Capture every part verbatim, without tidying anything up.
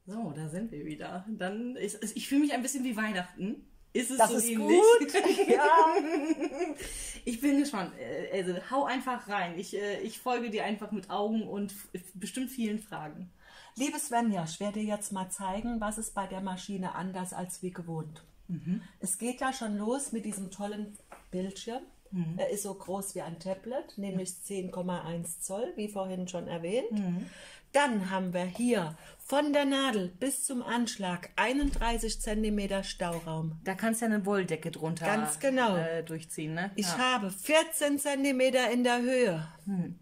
So, da sind wir wieder. Dann ist, ich fühle mich ein bisschen wie Weihnachten. Ist es das so ist ähnlich? gut. Ja. Ich bin gespannt. Also hau einfach rein. Ich, ich folge dir einfach mit Augen und bestimmt vielen Fragen. Liebe Svenja, ich werde dir jetzt mal zeigen, was ist bei der Maschine anders als wie gewohnt. Mhm. Es geht ja schon los mit diesem tollen Bildschirm. Mhm. Er ist so groß wie ein Tablet, nämlich zehn Komma eins Zoll, wie vorhin schon erwähnt. Mhm. Dann haben wir hier von der Nadel bis zum Anschlag einunddreißig Zentimeter Stauraum. Da kannst du ja eine Wolldecke drunter Ganz genau. äh, durchziehen. Ne? Ich ja. habe vierzehn Zentimeter in der Höhe. Hm.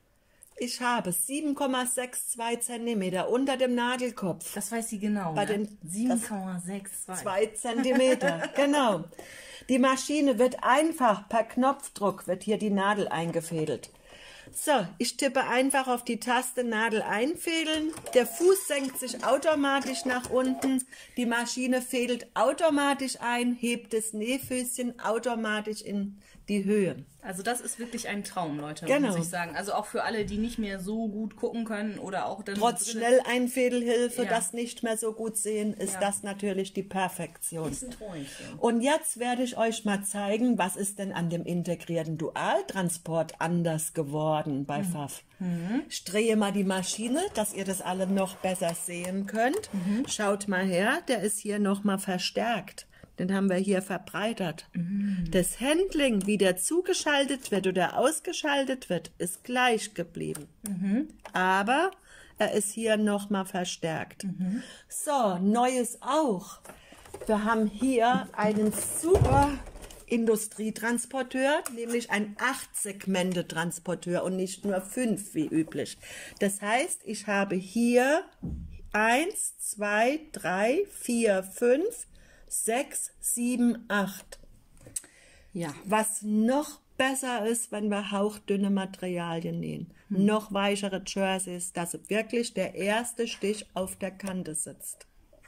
Ich habe sieben Komma zweiundsechzig Zentimeter unter dem Nadelkopf. Das weiß sie genau. Bei ne? den sieben Komma zweiundsechzig. zwei Zentimeter, genau. Die Maschine wird einfach per Knopfdruck, wird hier die Nadel eingefädelt. So, ich tippe einfach auf die Taste Nadel einfädeln. Der Fuß senkt sich automatisch nach unten. Die Maschine fädelt automatisch ein, hebt das Nähfüßchen automatisch in die Höhe. Also das ist wirklich ein Traum, Leute, genau. muss ich sagen. Also auch für alle, die nicht mehr so gut gucken können oder auch dann... Trotz Schnelleinfädelhilfe, ja. das nicht mehr so gut sehen, ist ja. das natürlich die Perfektion. Das ist ein Träumchen. Und jetzt werde ich euch mal zeigen, was ist denn an dem integrierten Dualtransport anders geworden bei mhm. Pfaff. Mhm. Ich drehe mal die Maschine, dass ihr das alle noch besser sehen könnt. Mhm. Schaut mal her, der ist hier noch mal verstärkt. Den haben wir hier verbreitert. Mm. Das Handling, wie der zugeschaltet wird oder ausgeschaltet wird, ist gleich geblieben. Mhm. Aber er ist hier nochmal verstärkt. Mhm. So, Neues auch. Wir haben hier einen super Industrietransporteur, nämlich ein acht-Segmente-Transporteur und nicht nur fünf wie üblich. Das heißt, ich habe hier eins, zwei, drei, vier, fünf, sechs, sieben, acht. Ja. Was noch besser ist, wenn wir hauchdünne Materialien nähen. Hm. Noch weichere Jerseys, dass wirklich der erste Stich auf der Kante sitzt.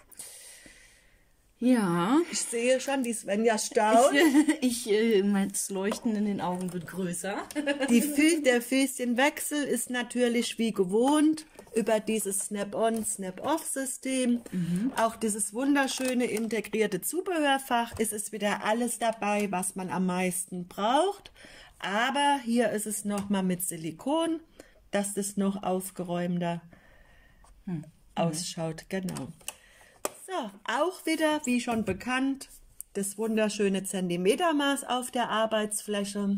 Ja. Ich sehe schon, die Svenja staunt. Ich, ich mein Leuchten in den Augen wird größer. Die Fü der Füßchenwechsel ist natürlich wie gewohnt über dieses Snap-on, Snap-off-System. Mhm. Auch dieses wunderschöne integrierte Zubehörfach ist es wieder alles dabei, was man am meisten braucht. Aber hier ist es nochmal mit Silikon, dass das noch aufgeräumter hm. ausschaut. Genau. So, auch wieder, wie schon bekannt, das wunderschöne Zentimetermaß auf der Arbeitsfläche.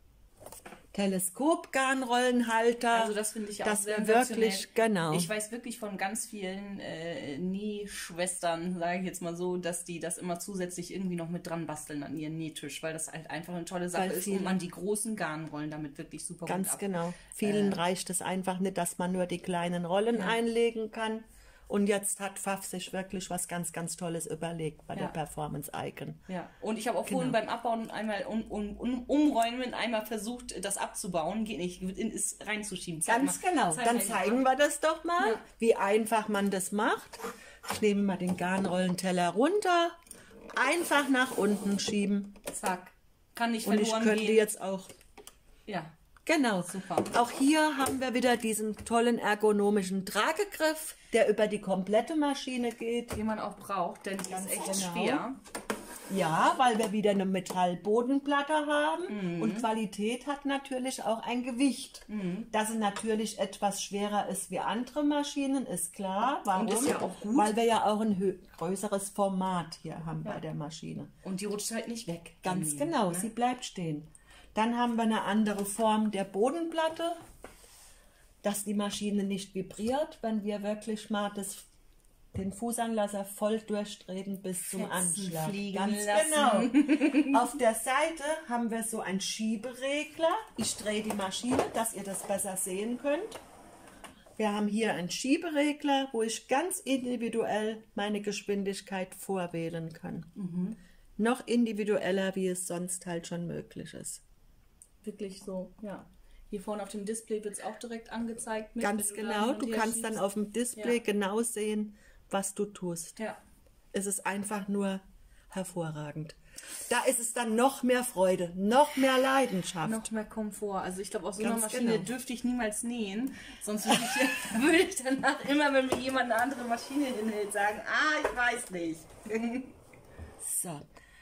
Teleskop-Garnrollenhalter. Also das finde ich auch das sehr wirklich, genau. Ich weiß wirklich von ganz vielen äh, Nähschwestern, sage ich jetzt mal so, dass die das immer zusätzlich irgendwie noch mit dran basteln an ihren Nähtisch, weil das halt einfach eine tolle Sache ist und man die großen Garnrollen damit wirklich super gut Ganz ab. genau. Vielen äh, reicht es einfach nicht, dass man nur die kleinen Rollen ja. einlegen kann. Und jetzt hat Pfaff sich wirklich was ganz, ganz Tolles überlegt bei ja. der Performance Icon. Ja, und ich habe auch genau. vorhin beim Abbauen einmal um, um, um, umräumen einmal versucht, das abzubauen. Geht nicht, ist reinzuschieben. Zeig ganz mal. genau. Zeig Dann zeigen wir das doch mal, ja. wie einfach man das macht. Ich nehme mal den Garnrollenteller runter, einfach nach unten schieben. Zack. Kann nicht verloren gehen. Und ich könnte gehen. jetzt auch... Ja. Genau, super. Auch hier haben wir wieder diesen tollen ergonomischen Tragegriff, der über die komplette Maschine geht. Den man auch braucht, denn die ist echt genau. schwer. Ja, weil wir wieder eine Metallbodenplatte haben mhm. und Qualität hat natürlich auch ein Gewicht. Mhm. Dass sie natürlich etwas schwerer ist wie andere Maschinen, ist klar. Warum? Und ist ja auch gut. Weil wir ja auch ein größeres Format hier haben ja. bei der Maschine. Und die rutscht halt nicht weg. Ganz genau, ne? Sie bleibt stehen. Dann haben wir eine andere Form der Bodenplatte, dass die Maschine nicht vibriert, wenn wir wirklich mal das, den Fußanlasser voll durchtreten bis zum Anschlag. Ganz lassen. Genau. Auf der Seite haben wir so einen Schieberegler. Ich drehe die Maschine, dass ihr das besser sehen könnt. Wir haben hier einen Schieberegler, wo ich ganz individuell meine Geschwindigkeit vorwählen kann. Mhm. Noch individueller, wie es sonst halt schon möglich ist. Wirklich so, ja. Hier vorne auf dem Display wird es auch direkt angezeigt. Mit, Ganz genau, du kannst dann auf dem Display ja. genau sehen, was du tust. Ja. Es ist einfach nur hervorragend. Da ist es dann noch mehr Freude, noch mehr Leidenschaft. Noch mehr Komfort. Also ich glaube, auf so einer Ganz Maschine genau. dürfte ich niemals nähen. Sonst würde ich, würde ich danach immer, wenn mir jemand eine andere Maschine hinhält, sagen, ah, ich weiß nicht. So.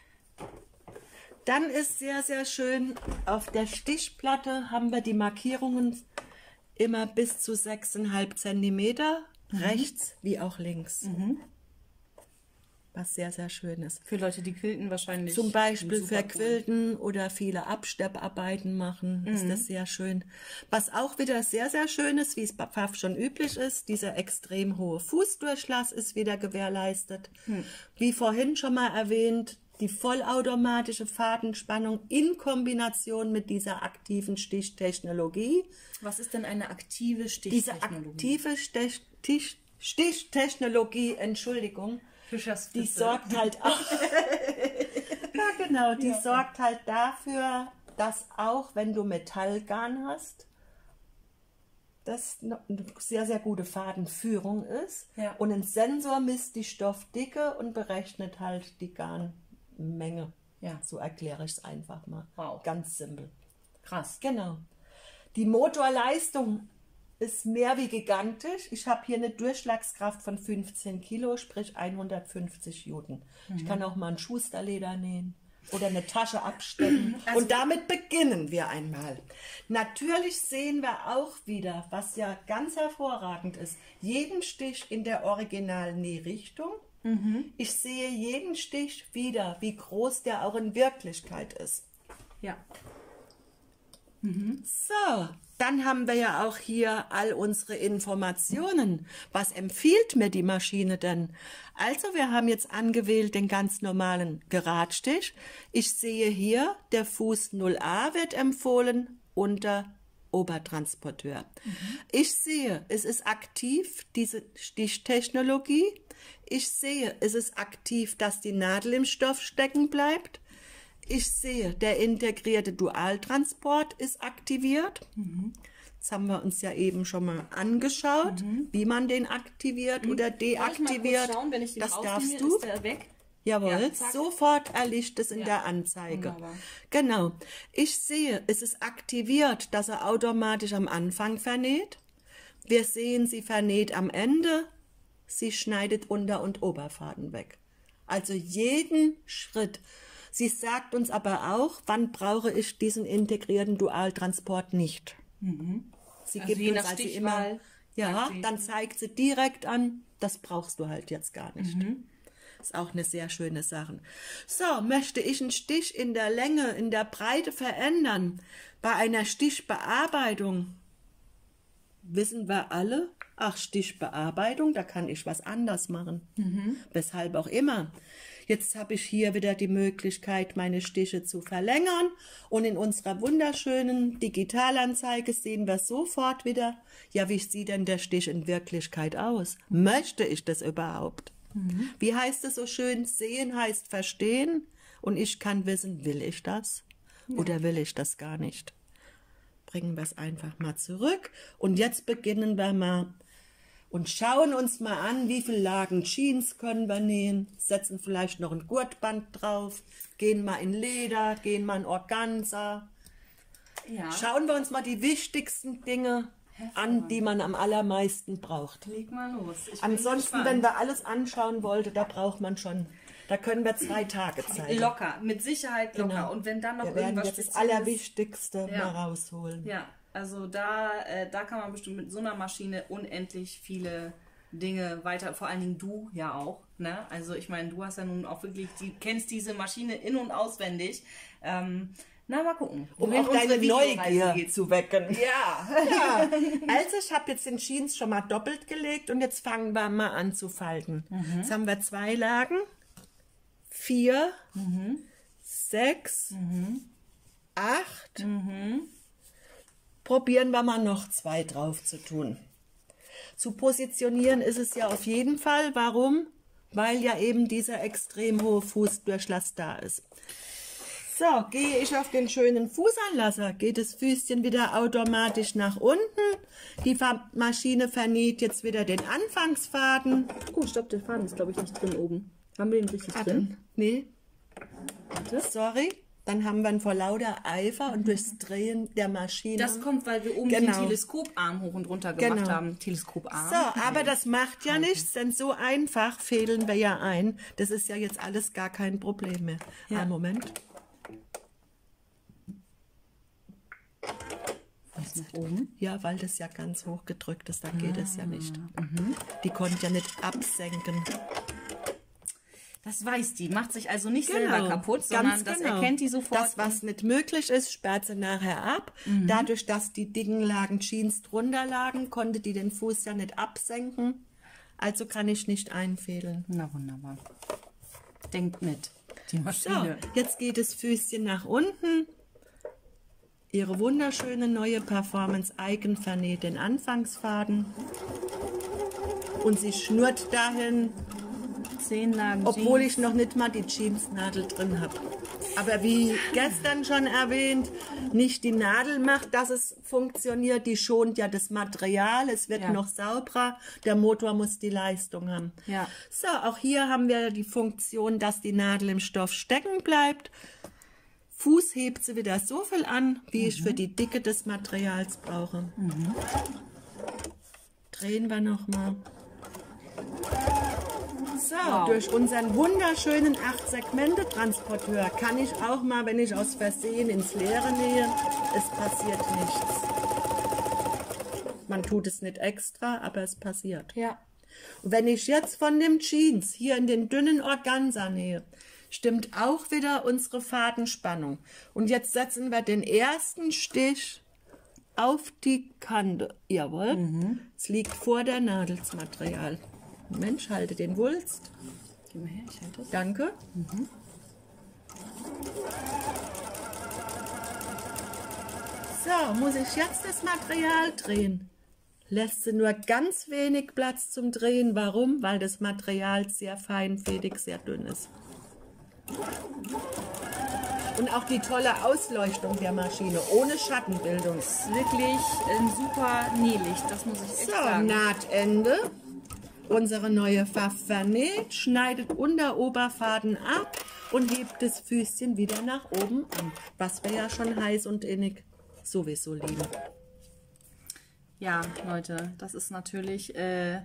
Dann ist sehr, sehr schön, auf der Stichplatte haben wir die Markierungen immer bis zu sechs Komma fünf Zentimeter, mhm. rechts wie auch links. Mhm. Was sehr, sehr schön ist. Für Leute, die quilten wahrscheinlich. Zum Beispiel für Quilten oder viele Abstepparbeiten machen, mhm. ist das sehr schön. Was auch wieder sehr, sehr schön ist, wie es bei Pfaff schon üblich ist, dieser extrem hohe Fußdurchlass ist wieder gewährleistet. Mhm. Wie vorhin schon mal erwähnt, die vollautomatische Fadenspannung in Kombination mit dieser aktiven Stichtechnologie. Was ist denn eine aktive Stichtechnologie? Diese aktive Stich, Stich, Stichtechnologie, Entschuldigung, die sorgt halt auch, ja genau, die ja. sorgt halt dafür, dass auch wenn du Metallgarn hast, das eine sehr, sehr gute Fadenführung ist. Ja. Und ein Sensor misst die Stoffdicke und berechnet halt die Garnmenge. Ja. So erkläre ich es einfach mal. Wow. Ganz simpel. Krass. Genau. Die Motorleistung ist mehr wie gigantisch. Ich habe hier eine Durchschlagskraft von fünfzehn Kilo, sprich hundertfünfzig Newton. Mhm. Ich kann auch mal ein Schusterleder nähen oder eine Tasche abstecken. Also und damit beginnen wir einmal. Natürlich sehen wir auch wieder, was ja ganz hervorragend ist, jeden Stich in der originalen Nährichtung. Mhm. Ich sehe jeden Stich wieder, wie groß der auch in Wirklichkeit ist. Ja. Mhm. So, dann haben wir ja auch hier all unsere Informationen. Was empfiehlt mir die Maschine denn? Also wir haben jetzt angewählt den ganz normalen Geradstich. Ich sehe hier, der Fuß null a wird empfohlen unter Obertransporteur. Mhm. Ich sehe, es ist aktiv, diese Stichtechnologie. Ich sehe, es ist aktiv, dass die Nadel im Stoff stecken bleibt. Ich sehe, der integrierte Dualtransport ist aktiviert. Mhm. Das haben wir uns ja eben schon mal angeschaut, mhm. wie man den aktiviert mhm. oder deaktiviert. Schauen, wenn ich den das darfst du. Ist der weg? Jawohl, ja, sofort erlischt es in ja. der Anzeige. Wunderbar. Genau. Ich sehe, es ist aktiviert, dass er automatisch am Anfang vernäht. Wir sehen, sie vernäht am Ende. Sie schneidet Unter- und Oberfaden weg. Also jeden Schritt. Sie sagt uns aber auch, wann brauche ich diesen integrierten Dualtransport nicht. Mhm. Sie also gibt uns also immer, ja, dann zeigt sie direkt an, das brauchst du halt jetzt gar nicht. Mhm. Ist auch eine sehr schöne Sache. So, möchte ich einen Stich in der Länge, in der Breite verändern, bei einer Stichbearbeitung, wissen wir alle, ach, Stichbearbeitung, da kann ich was anders machen. Mhm. Weshalb auch immer. Jetzt habe ich hier wieder die Möglichkeit, meine Stiche zu verlängern. Und in unserer wunderschönen Digitalanzeige sehen wir sofort wieder, ja, wie sieht denn der Stich in Wirklichkeit aus? Möchte ich das überhaupt? Mhm. Wie heißt es so schön? Sehen heißt verstehen. Und ich kann wissen, will ich das? Ja. Oder will ich das gar nicht? Bringen wir es einfach mal zurück. Und jetzt beginnen wir mal und schauen uns mal an, wie viele Lagen Jeans können wir nähen, setzen vielleicht noch ein Gurtband drauf, gehen mal in Leder, gehen mal in Organza. Ja. Schauen wir uns mal die wichtigsten Dinge an, die man am allermeisten braucht. Leg mal los. Ich Ansonsten, wenn wir alles anschauen wollten, da braucht man schon, da können wir zwei Tage zeigen. Locker, mit Sicherheit locker. Genau. Und wenn dann noch wir werden irgendwas jetzt das Allerwichtigste ja. mal rausholen. Ja. Also da, äh, da kann man bestimmt mit so einer Maschine unendlich viele Dinge weiter, vor allen Dingen du ja auch. Ne? Also ich meine, du hast ja nun auch wirklich, die kennst diese Maschine in- und auswendig. Ähm, na, mal gucken. Um auch deine Neugier geht. zu wecken. Ja. ja. Also ich habe jetzt den Jeans schon mal doppelt gelegt und jetzt fangen wir mal an zu falten. Mhm. Jetzt haben wir zwei Lagen, vier, mhm. sechs, mhm. acht, mhm. Probieren wir mal noch zwei drauf zu tun. Zu positionieren ist es ja auf jeden Fall. Warum? Weil ja eben dieser extrem hohe Fußdurchlass da ist. So, gehe ich auf den schönen Fußanlasser, geht das Füßchen wieder automatisch nach unten. Die Maschine vernäht jetzt wieder den Anfangsfaden. Oh, stopp, der Faden ist glaube ich nicht drin oben. Haben wir den richtig ah, drin? Nee. Warte. Sorry. Dann haben wir ihn vor lauter Eifer und durchs Drehen der Maschine. Das kommt, weil wir oben genau. den Teleskoparm hoch und runter gemacht genau. haben. Teleskoparm. So, aber das macht ja nichts, denn so einfach fädeln wir ja ein. Das ist ja jetzt alles gar kein Problem mehr. Ja. Einen Moment. Was nach oben? Ja, weil das ja ganz hoch gedrückt ist, dann geht es ja nicht. Mhm. Die konnte ja nicht absenken. Das weiß die, macht sich also nicht Genau, selber kaputt, sondern ganz das genau. erkennt die sofort. Das, was nicht möglich ist, sperrt sie nachher ab. Mhm. Dadurch, dass die dicken lagen, Jeans drunter lagen, konnte die den Fuß ja nicht absenken. Also kann ich nicht einfädeln. Na wunderbar. Denkt mit, die So, Maschine. jetzt geht das Füßchen nach unten. Ihre wunderschöne neue Performance Icon vernäht den Anfangsfaden. Und sie schnurrt dahin, Zehn Lagen obwohl Jeans. ich noch nicht mal die Jeansnadel drin habe. Aber wie gestern schon erwähnt, nicht die Nadel macht, dass es funktioniert, die schont ja das Material, es wird Ja. noch sauberer, der Motor muss die Leistung haben. Ja. So, auch hier haben wir die Funktion, dass die Nadel im Stoff stecken bleibt. Fuß hebt sie wieder so viel an, wie mhm. ich für die Dicke des Materials brauche. Mhm. Drehen wir nochmal. So, wow. Durch unseren wunderschönen acht Segmente Transporteur kann ich auch mal, wenn ich aus Versehen ins Leere nähe, es passiert nichts. Man tut es nicht extra, aber es passiert. Ja. Und wenn ich jetzt von dem Jeans hier in den dünnen Organza nähe, stimmt auch wieder unsere Fadenspannung. Und jetzt setzen wir den ersten Stich auf die Kante. Jawohl, mhm. Es liegt vor der Nadel das Material. Mensch, halte den Wulst. Gib mal her, ich halte es. Danke. Mhm. So, muss ich jetzt das Material drehen? Lässt sie nur ganz wenig Platz zum Drehen. Warum? Weil das Material sehr feinfädig, sehr dünn ist. Und auch die tolle Ausleuchtung der Maschine, ohne Schattenbildung. Das ist wirklich ein super Nählicht, das muss ich echt so, sagen. Nahtende. Unsere neue Pfaff vernäht, schneidet Unteroberfaden ab und hebt das Füßchen wieder nach oben an, was wir ja schon heiß und innig sowieso lieben. Ja, Leute, das ist natürlich, äh,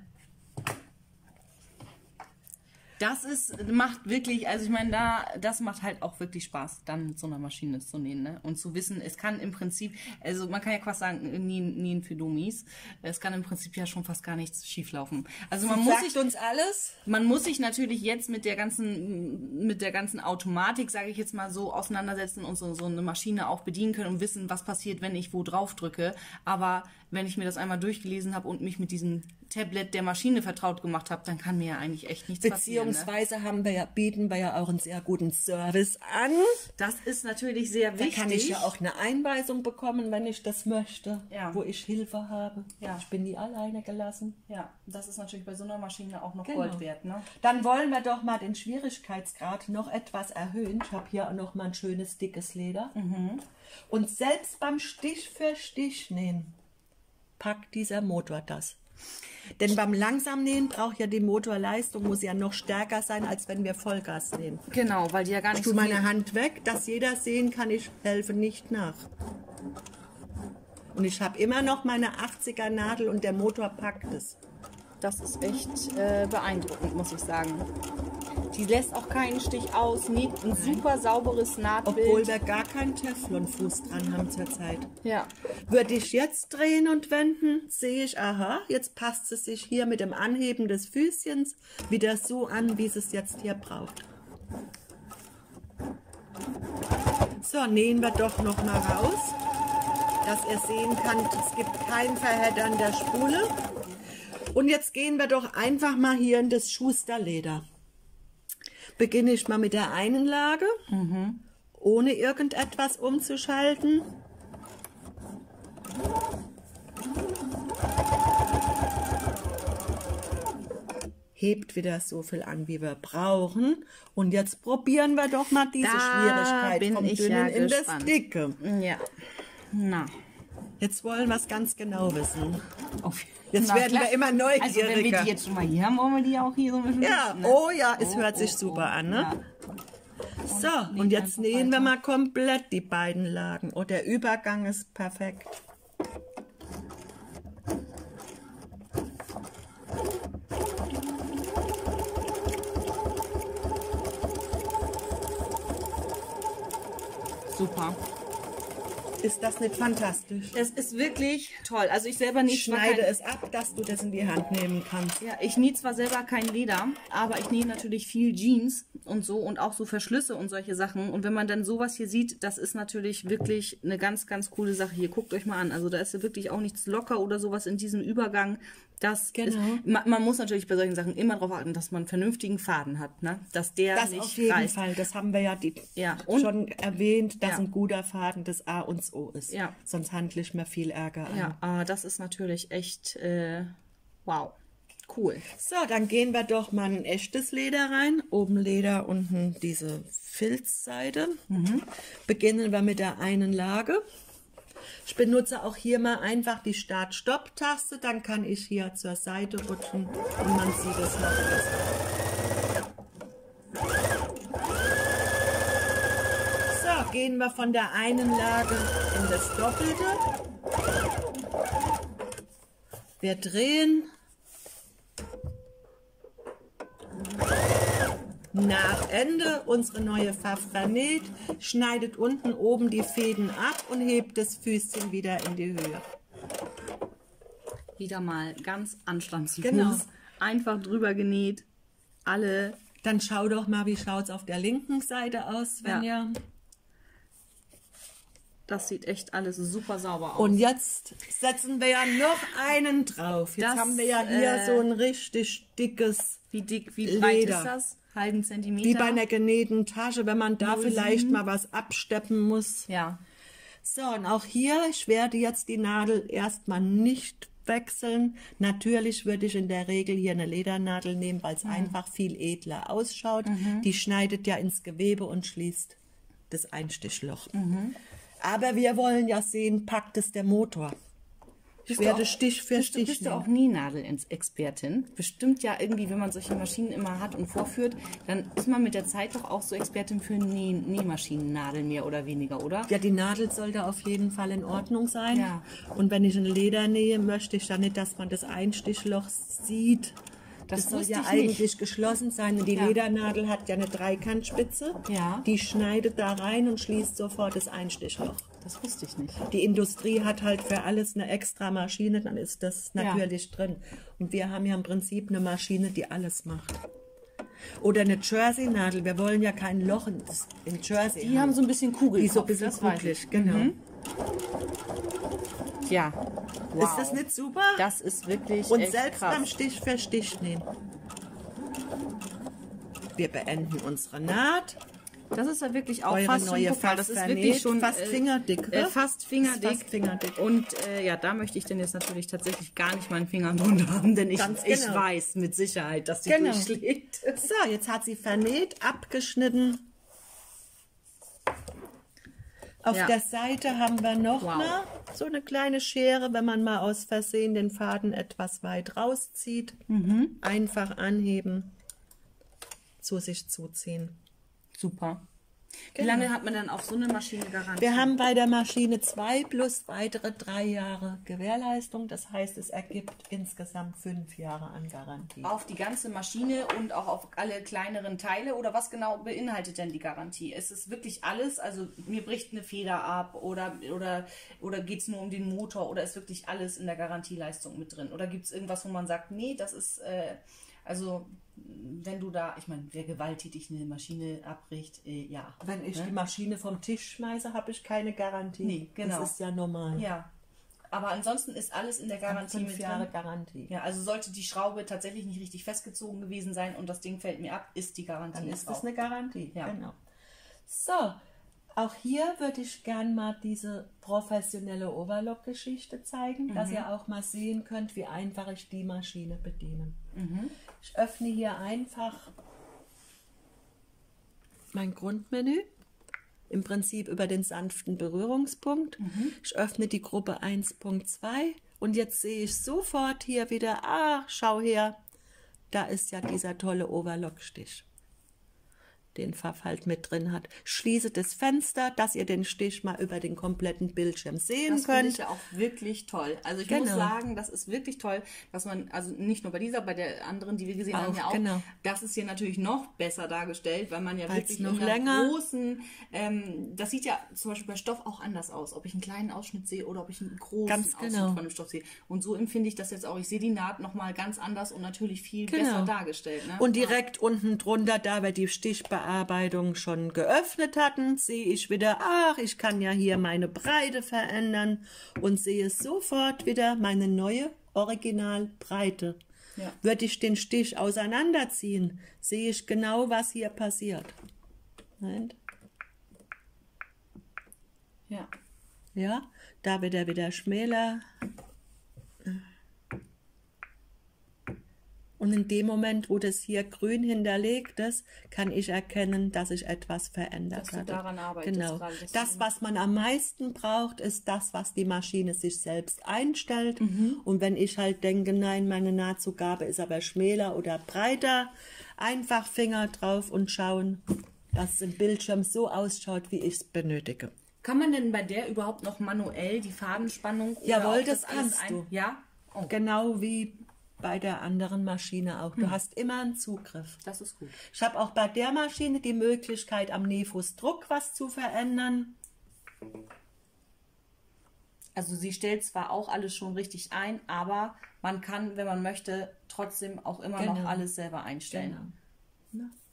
das ist, macht wirklich, also ich meine, da, das macht halt auch wirklich Spaß, dann mit so einer Maschine zu nähen, ne? Und zu wissen, es kann im Prinzip, also man kann ja quasi sagen, nähen, nähen für Dummies, es kann im Prinzip ja schon fast gar nichts schieflaufen. Also man Sie muss sagt sich, uns alles. man muss sich natürlich jetzt mit der ganzen, mit der ganzen Automatik, sage ich jetzt mal so, auseinandersetzen und so, so eine Maschine auch bedienen können und wissen, was passiert, wenn ich wo drauf drücke. Aber wenn ich mir das einmal durchgelesen habe und mich mit diesem Tablet der Maschine vertraut gemacht habe, dann kann mir ja eigentlich echt nichts passieren. Beziehungsweise ne? haben wir ja, bieten wir ja auch einen sehr guten Service an. Das ist natürlich sehr wichtig. Da kann ich ja auch eine Einweisung bekommen, wenn ich das möchte, ja. wo ich Hilfe habe. Ja. Ich bin nie alleine gelassen. Ja, das ist natürlich bei so einer Maschine auch noch genau. Gold wert. Ne? Dann wollen wir doch mal den Schwierigkeitsgrad noch etwas erhöhen. Ich habe hier auch noch mal ein schönes, dickes Leder. Mhm. Und selbst beim Stich für Stich nähen packt dieser Motor das. Denn beim Langsamnähen braucht ja die Motorleistung, muss ja noch stärker sein, als wenn wir Vollgas nähen. Genau, weil die ja gar nicht ich tue so meine viel... Hand weg, dass jeder sehen kann, ich helfe nicht nach. Und ich habe immer noch meine achtziger Nadel und der Motor packt es. Das ist echt äh, beeindruckend, muss ich sagen. Die lässt auch keinen Stich aus, näht ein super sauberes Nahtbild. Obwohl wir gar keinen Teflonfuß dran haben zurzeit. Ja. Würde ich jetzt drehen und wenden, sehe ich, aha, jetzt passt es sich hier mit dem Anheben des Füßchens wieder so an, wie es es jetzt hier braucht. So, nähen wir doch noch mal raus, dass ihr sehen könnt, es gibt kein Verheddern der Spule. Und jetzt gehen wir doch einfach mal hier in das Schusterleder. Beginne ich mal mit der einen Lage, mhm. ohne irgendetwas umzuschalten. Hebt wieder so viel an, wie wir brauchen. Und jetzt probieren wir doch mal diese da Schwierigkeit bin vom ich Dünnen ja in gespannt. das Dicke. Ja. Na. Jetzt wollen wir es ganz genau wissen. Auf, jetzt na, werden klar. wir immer neugieriger. Also wenn wir die jetzt schon mal hier haben, wollen wir die auch hier so ein bisschen Ja, wissen, ne? oh ja, es oh, hört sich oh, super oh, an, ne? Ja. So, und jetzt nähen wir mal komplett die beiden Lagen. Oh, der Übergang ist perfekt. Super. Ist das nicht fantastisch? Es ist wirklich toll. Also ich selber nähe Ich schneide es ab, dass du das in die Hand nehmen kannst. Ja, ich nähe zwar selber kein Leder, aber ich nähe natürlich viel Jeans und so und auch so Verschlüsse und solche Sachen. Und wenn man dann sowas hier sieht, das ist natürlich wirklich eine ganz, ganz coole Sache. Hier, guckt euch mal an. Also da ist ja wirklich auch nichts locker oder sowas in diesem Übergang. Das genau. ist, man, man muss natürlich bei solchen Sachen immer darauf achten, dass man einen vernünftigen Faden hat, ne? Dass der das nicht auf jeden reißt. Fall. Das haben wir ja, die, ja. Und, schon erwähnt, dass ja. ein guter Faden das A und das O ist. Ja. Sonst handle ich mir viel Ärger an. Ja, aber das ist natürlich echt äh, wow. Cool. So, dann gehen wir doch mal ein echtes Leder rein. Oben Leder, unten diese Filzseide. Mhm. Beginnen wir mit der einen Lage. Ich benutze auch hier mal einfach die Start-Stopp-Taste, dann kann ich hier zur Seite rutschen und man sieht es noch besser. So, gehen wir von der einen Lage in das Doppelte. Wir drehen. Nach Ende unsere neue Pfaff vernäht, schneidet unten oben die Fäden ab und hebt das Füßchen wieder in die Höhe. Wieder mal ganz anstandslos. Genau. Einfach drüber genäht. Alle. Dann schau doch mal, wie schaut es auf der linken Seite aus, Svenja. Ja. Das sieht echt alles super sauber aus. Und jetzt setzen wir ja noch einen drauf. Jetzt das, haben wir ja hier äh, so ein richtig dickes Wie dick, wie breit Leder. Ist das? Halben Zentimeter? Wie bei einer genähten Tasche, wenn man da vielleicht mal was absteppen muss. Ja. So, und auch hier, ich werde jetzt die Nadel erstmal nicht wechseln. Natürlich würde ich in der Regel hier eine Ledernadel nehmen, weil es mhm. einfach viel edler ausschaut. Mhm. Die schneidet ja ins Gewebe und schließt das Einstichloch. Mhm. Aber wir wollen ja sehen, packt es der Motor. Ich bist werde auch, Stich für bist Stich du, bist nehmen. du auch Nähnadel-Expertin? Bestimmt ja irgendwie, wenn man solche Maschinen immer hat und vorführt, dann ist man mit der Zeit doch auch so Expertin für Näh Nähmaschinennadeln mehr oder weniger, oder? Ja, die Nadel sollte auf jeden Fall in Ordnung sein. Ja. Und wenn ich ein Leder nähe, möchte ich dann nicht, dass man das Einstichloch sieht. Das, das soll ja eigentlich nicht. geschlossen sein. Und die ja. Ledernadel hat ja eine Dreikantspitze. Ja. Die schneidet da rein und schließt sofort das Einstichloch. Das wusste ich nicht. Die Industrie hat halt für alles eine extra Maschine, dann ist das natürlich ja. drin. Und wir haben ja im Prinzip eine Maschine, die alles macht. Oder eine Jersey-Nadel. Wir wollen ja kein Loch in, in Jersey. Die haben. haben so ein bisschen Kugel. Die so ein bisschen kugelig, genau. Mhm. Ja. Wow. Ist das nicht super? Das ist wirklich Und echt selbst krass. beim Stich für Stich nähen. Wir beenden unsere Naht. Das ist ja wirklich auch Eure fast neue schon, Pfaff das ist vernäht, wirklich schon fast fingerdick. Äh, fast fingerdick. Fast fingerdick. Und äh, ja, da möchte ich denn jetzt natürlich tatsächlich gar nicht meinen Finger drunter haben, denn ich, Ganz ich genau. weiß mit Sicherheit, dass sie genau. durchschlägt. So, jetzt hat sie vernäht, abgeschnitten. Auf ja. der Seite haben wir noch wow. mal so eine kleine Schere, wenn man mal aus Versehen den Faden etwas weit rauszieht. Mhm. Einfach anheben, zu sich zuziehen. Super. Wie Genau. lange hat man dann auf so eine Maschine Garantie? Wir haben bei der Maschine zwei plus weitere drei Jahre Gewährleistung. Das heißt, es ergibt insgesamt fünf Jahre an Garantie. Auf die ganze Maschine und auch auf alle kleineren Teile? Oder was genau beinhaltet denn die Garantie? Ist es wirklich alles? Also mir bricht eine Feder ab oder, oder, oder geht es nur um den Motor? Oder ist wirklich alles in der Garantieleistung mit drin? Oder gibt es irgendwas, wo man sagt, nee, das ist... Äh, also wenn du da, ich meine, wer gewalttätig eine Maschine abbricht, äh, ja. Wenn ich ne? die Maschine vom Tisch schmeiße, habe ich keine Garantie. Nee, genau. Das ist ja normal. Ja, aber ansonsten ist alles in der Garantie fünf mit Jahre drin. Garantie. Ja, also sollte die Schraube tatsächlich nicht richtig festgezogen gewesen sein und das Ding fällt mir ab, ist die Garantie. Dann ist das auch. eine Garantie, ja. Genau. So, auch hier würde ich gern mal diese professionelle Overlock-Geschichte zeigen, mhm. dass ihr auch mal sehen könnt, wie einfach ich die Maschine bediene. Mhm. Ich öffne hier einfach mein Grundmenü, im Prinzip über den sanften Berührungspunkt. Mhm. Ich öffne die Gruppe eins Punkt zwei und jetzt sehe ich sofort hier wieder, ah, schau her, da ist ja dieser tolle Overlock-Stich. den Pfaff halt mit drin hat. Schließe das Fenster, dass ihr den Stich mal über den kompletten Bildschirm sehen das könnt. Das finde ich ja auch wirklich toll. Also ich genau. muss sagen, das ist wirklich toll, dass man, also nicht nur bei dieser, bei der anderen, die wir gesehen auch, haben, ja auch, genau. das ist hier natürlich noch besser dargestellt, weil man ja Weil's wirklich noch in länger großen, ähm, das sieht ja zum Beispiel bei Stoff auch anders aus, ob ich einen kleinen Ausschnitt sehe oder ob ich einen großen ganz Ausschnitt genau. von dem Stoff sehe. Und so empfinde ich das jetzt auch. Ich sehe die Naht nochmal ganz anders und natürlich viel genau. besser dargestellt. Ne? Und direkt ja. unten drunter, da wir die Stichbearbeitung schon geöffnet hatten, sehe ich wieder, ach, ich kann ja hier meine Breite verändern und sehe sofort wieder meine neue Originalbreite. Ja. Würde ich den Stich auseinanderziehen, sehe ich genau, was hier passiert. Nein. Ja. Ja, da wird er wieder schmäler. Und in dem Moment, wo das hier grün hinterlegt ist, kann ich erkennen, dass ich etwas verändert habe. Dass du daran arbeitest. Genau. Gerade, das, was man am meisten braucht, ist das, was die Maschine sich selbst einstellt. Mhm. Und wenn ich halt denke, nein, meine Nahtzugabe ist aber schmäler oder breiter, einfach Finger drauf und schauen, dass es im Bildschirm so ausschaut, wie ich es benötige. Kann man denn bei der überhaupt noch manuell die Fadenspannung? Jawohl, das, das kannst ein... du. Ja? Oh. Genau wie bei der anderen Maschine auch. Du hm. hast immer einen Zugriff. Das ist gut. Ich habe auch bei der Maschine die Möglichkeit, am Nähfußdruck was zu verändern. Also sie stellt zwar auch alles schon richtig ein, aber man kann, wenn man möchte, trotzdem auch immer genau. noch alles selber einstellen. Genau. Na?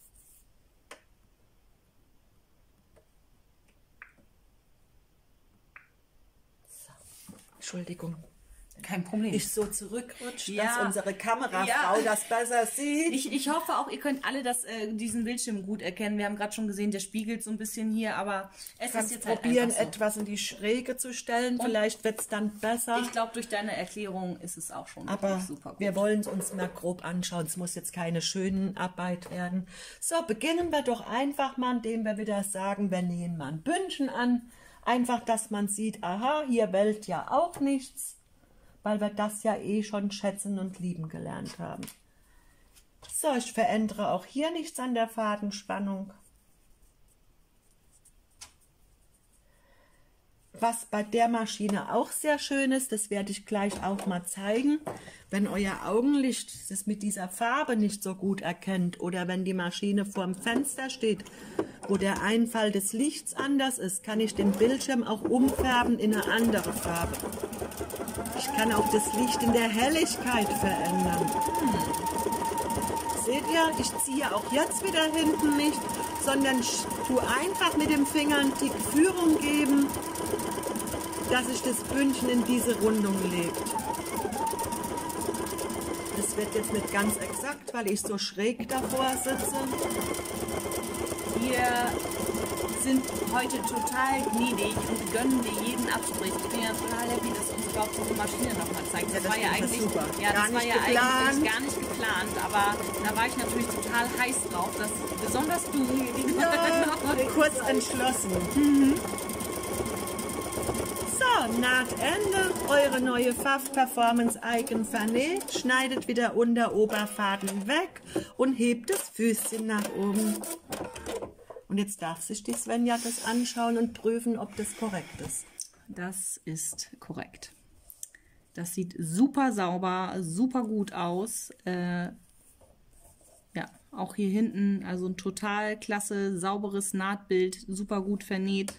So. Entschuldigung. Kein Problem. Ich so zurückrutscht, ja. dass unsere Kamerafrau ja. das besser sieht. Ich, ich hoffe auch, ihr könnt alle das, äh, diesen Bildschirm gut erkennen. Wir haben gerade schon gesehen, der spiegelt so ein bisschen hier, aber es Kannst ist jetzt probieren, halt etwas in die Schräge zu stellen. Und vielleicht wird es dann besser. Ich glaube, durch deine Erklärung ist es auch schon aber super gut. Wir wollen es uns mal grob anschauen. Es muss jetzt keine schönen Arbeit werden. So, beginnen wir doch einfach mal, indem wir wieder sagen, wir nähen mal ein Bündchen an. Einfach, dass man sieht, aha, hier wellt ja auch nichts, weil wir das ja eh schon schätzen und lieben gelernt haben. So, ich verändere auch hier nichts an der Fadenspannung. Was bei der Maschine auch sehr schön ist, das werde ich gleich auch mal zeigen, wenn euer Augenlicht das mit dieser Farbe nicht so gut erkennt oder wenn die Maschine vorm Fenster steht, wo der Einfall des Lichts anders ist, kann ich den Bildschirm auch umfärben in eine andere Farbe. Ich kann auch das Licht in der Helligkeit verändern. Seht ihr, ich ziehe auch jetzt wieder hinten nicht, sondern ich tue einfach mit dem Finger einen Tick Führung geben, dass sich das Bündchen in diese Rundung legt. Das wird jetzt nicht ganz exakt, weil ich so schräg davor sitze. Wir sind heute total gnädig und gönnen dir jeden Abstrich. Ich bin ja total happy, dass uns überhaupt diese Maschine nochmal zeigt. Das, ja, das war ja eigentlich, super. Ja, das war ja geplant. eigentlich gar nicht geplant, aber da war ich natürlich total heiß drauf, dass besonders du die ja, kurz entschlossen. Mhm. So, Nahtende, eure neue Pfaff Performance Icon vernäht, schneidet wieder Unteroberfaden weg und hebt das Füßchen nach oben. Und jetzt darf sich die Svenja das anschauen und prüfen, ob das korrekt ist. Das ist korrekt. Das sieht super sauber, super gut aus. Äh, ja, auch hier hinten, also ein total klasse, sauberes Nahtbild, super gut vernäht.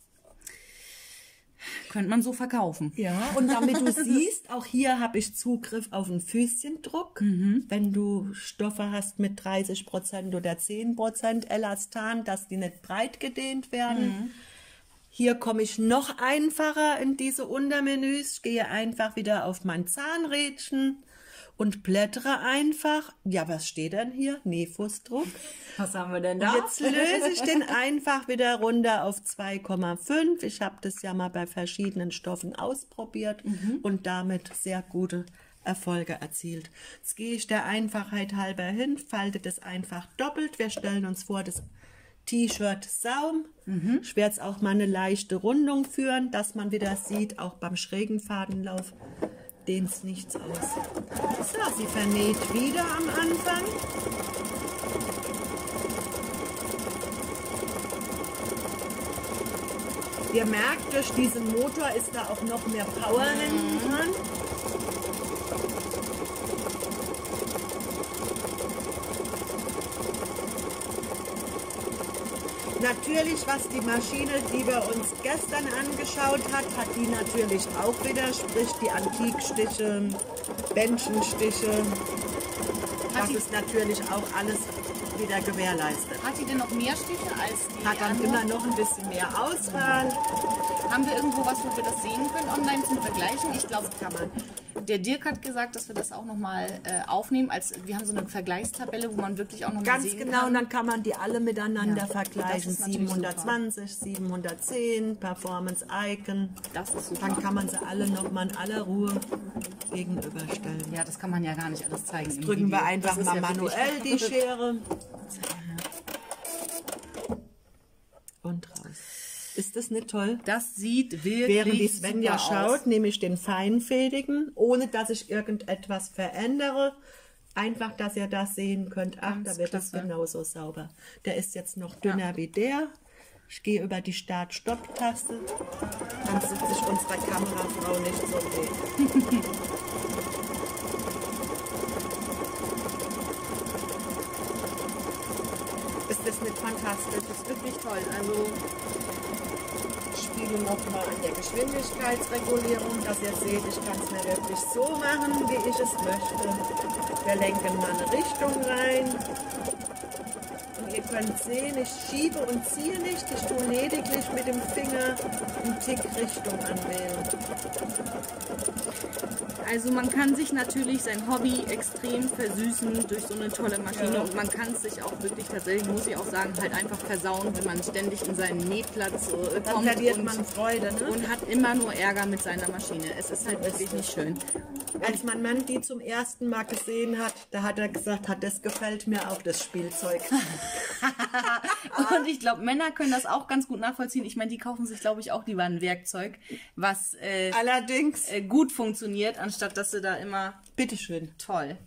Könnte man so verkaufen. Ja, und damit du siehst, auch hier habe ich Zugriff auf einen Füßchendruck. Mhm. Wenn du Stoffe hast mit dreißig Prozent oder zehn Prozent Elastan, dass die nicht breit gedehnt werden. Mhm. Hier komme ich noch einfacher in diese Untermenüs. Ich gehe einfach wieder auf mein Zahnrädchen und blättere einfach. Ja, was steht denn hier? Nähfußdruck. Was haben wir denn da? Jetzt löse ich den einfach wieder runter auf zwei Komma fünf. Ich habe das ja mal bei verschiedenen Stoffen ausprobiert mhm. und damit sehr gute Erfolge erzielt. Jetzt gehe ich der Einfachheit halber hin, falte das einfach doppelt. Wir stellen uns vor, das T-Shirt Saum. Mhm. Ich werde jetzt auch mal eine leichte Rundung führen, dass man wieder sieht, auch beim schrägen Fadenlauf dehnt es nichts aus. So, sie vernäht wieder am Anfang. Ihr merkt, durch diesen Motor ist da auch noch mehr Power hinten dran. Natürlich, was die Maschine, die wir uns gestern angeschaut hat, hat die natürlich auch wieder, sprich die Antikstiche, Bändchenstiche. Das ist natürlich auch alles wieder gewährleistet. Hat die denn noch mehr Stiche als die Hat dann andere? immer noch ein bisschen mehr Auswahl. Haben wir irgendwo was, wo wir das sehen können online zum Vergleichen? Ich glaube, kann man. Der Dirk hat gesagt, dass wir das auch nochmal äh, aufnehmen. Als, wir haben so eine Vergleichstabelle, wo man wirklich auch nochmal Ganz sehen genau, kann. und dann kann man die alle miteinander Ja, vergleichen. das ist natürlich siebenhundertzwanzig, siebenhundertzehn, Performance Icon. Das ist super. Dann kann man sie alle nochmal in aller Ruhe gegenüberstellen. Ja, das kann man ja gar nicht alles zeigen. im Drücken wir Video. einfach Das ist mal ja manuell die wirklich- Schere. Und raus. Ist das nicht toll? Das sieht wirklich Während die Svenja super schaut, aus. nehme ich den feinfädigen, ohne dass ich irgendetwas verändere. Einfach, dass ihr das sehen könnt. Ach, Ganz da wird es klasse. genauso sauber. Der ist jetzt noch dünner wie der. Ich gehe über die Start-Stopp-Taste. Dann sitzt sich unsere Kamerafrau nicht so weh. Ist das nicht fantastisch? Das ist wirklich toll. Also Ich spiele nochmal an der Geschwindigkeitsregulierung, dass ihr seht, ich kann es mir wirklich so machen, wie ich es möchte. Wir lenken mal eine Richtung rein. Und ihr könnt sehen, ich schiebe und ziehe nicht, ich tue lediglich mit dem Finger einen Tick Richtung anwählen. Also man kann sich natürlich sein Hobby extrem versüßen durch so eine tolle Maschine Ja. und man kann es sich auch wirklich tatsächlich, muss ich auch sagen, halt einfach versauen, wenn man ständig in seinen Nähplatz äh, Dann kommt verliert und, man Freude. Ne? und hat immer nur Ärger mit seiner Maschine. Es ist halt wirklich nicht schön. Als mein Mann die zum ersten Mal gesehen hat, da hat er gesagt, hat, das gefällt mir auch, das Spielzeug. Und ich glaube, Männer können das auch ganz gut nachvollziehen. Ich meine, die kaufen sich, glaube ich, auch lieber ein Werkzeug, was äh, Allerdings, äh, gut funktioniert, anstatt dass sie da immer bitteschön. toll.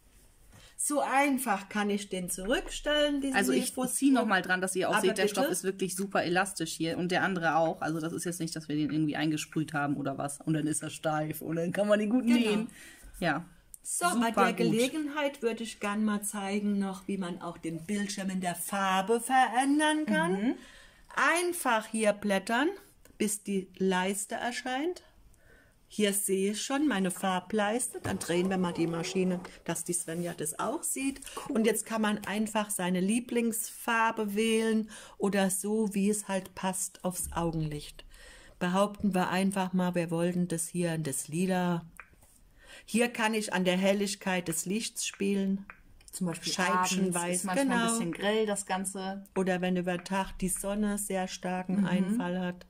So einfach kann ich den zurückstellen. Diesen Also ich Mikrofon. ziehe nochmal dran, dass ihr auch Aber seht, der bitte? Stoff ist wirklich super elastisch hier und der andere auch. Also das ist jetzt nicht, dass wir den irgendwie eingesprüht haben oder was. Und dann ist er steif und dann kann man den gut Genau. nähen. Ja. So, bei Super der gut. Gelegenheit würde ich gern mal zeigen noch, wie man auch den Bildschirm in der Farbe verändern kann. Mhm. Einfach hier blättern, bis die Leiste erscheint. Hier sehe ich schon meine Farbleiste. Dann drehen wir mal die Maschine, dass die Svenja das auch sieht. Und jetzt kann man einfach seine Lieblingsfarbe wählen oder so, wie es halt passt, aufs Augenlicht. Behaupten wir einfach mal, wir wollten das hier in das Lila. Hier kann ich an der Helligkeit des Lichts spielen. Zum Beispiel Scheibchenweiß, abends ist manchmal genau. ein bisschen grell, das Ganze. Oder wenn über Tag die Sonne sehr starken Einfall hat.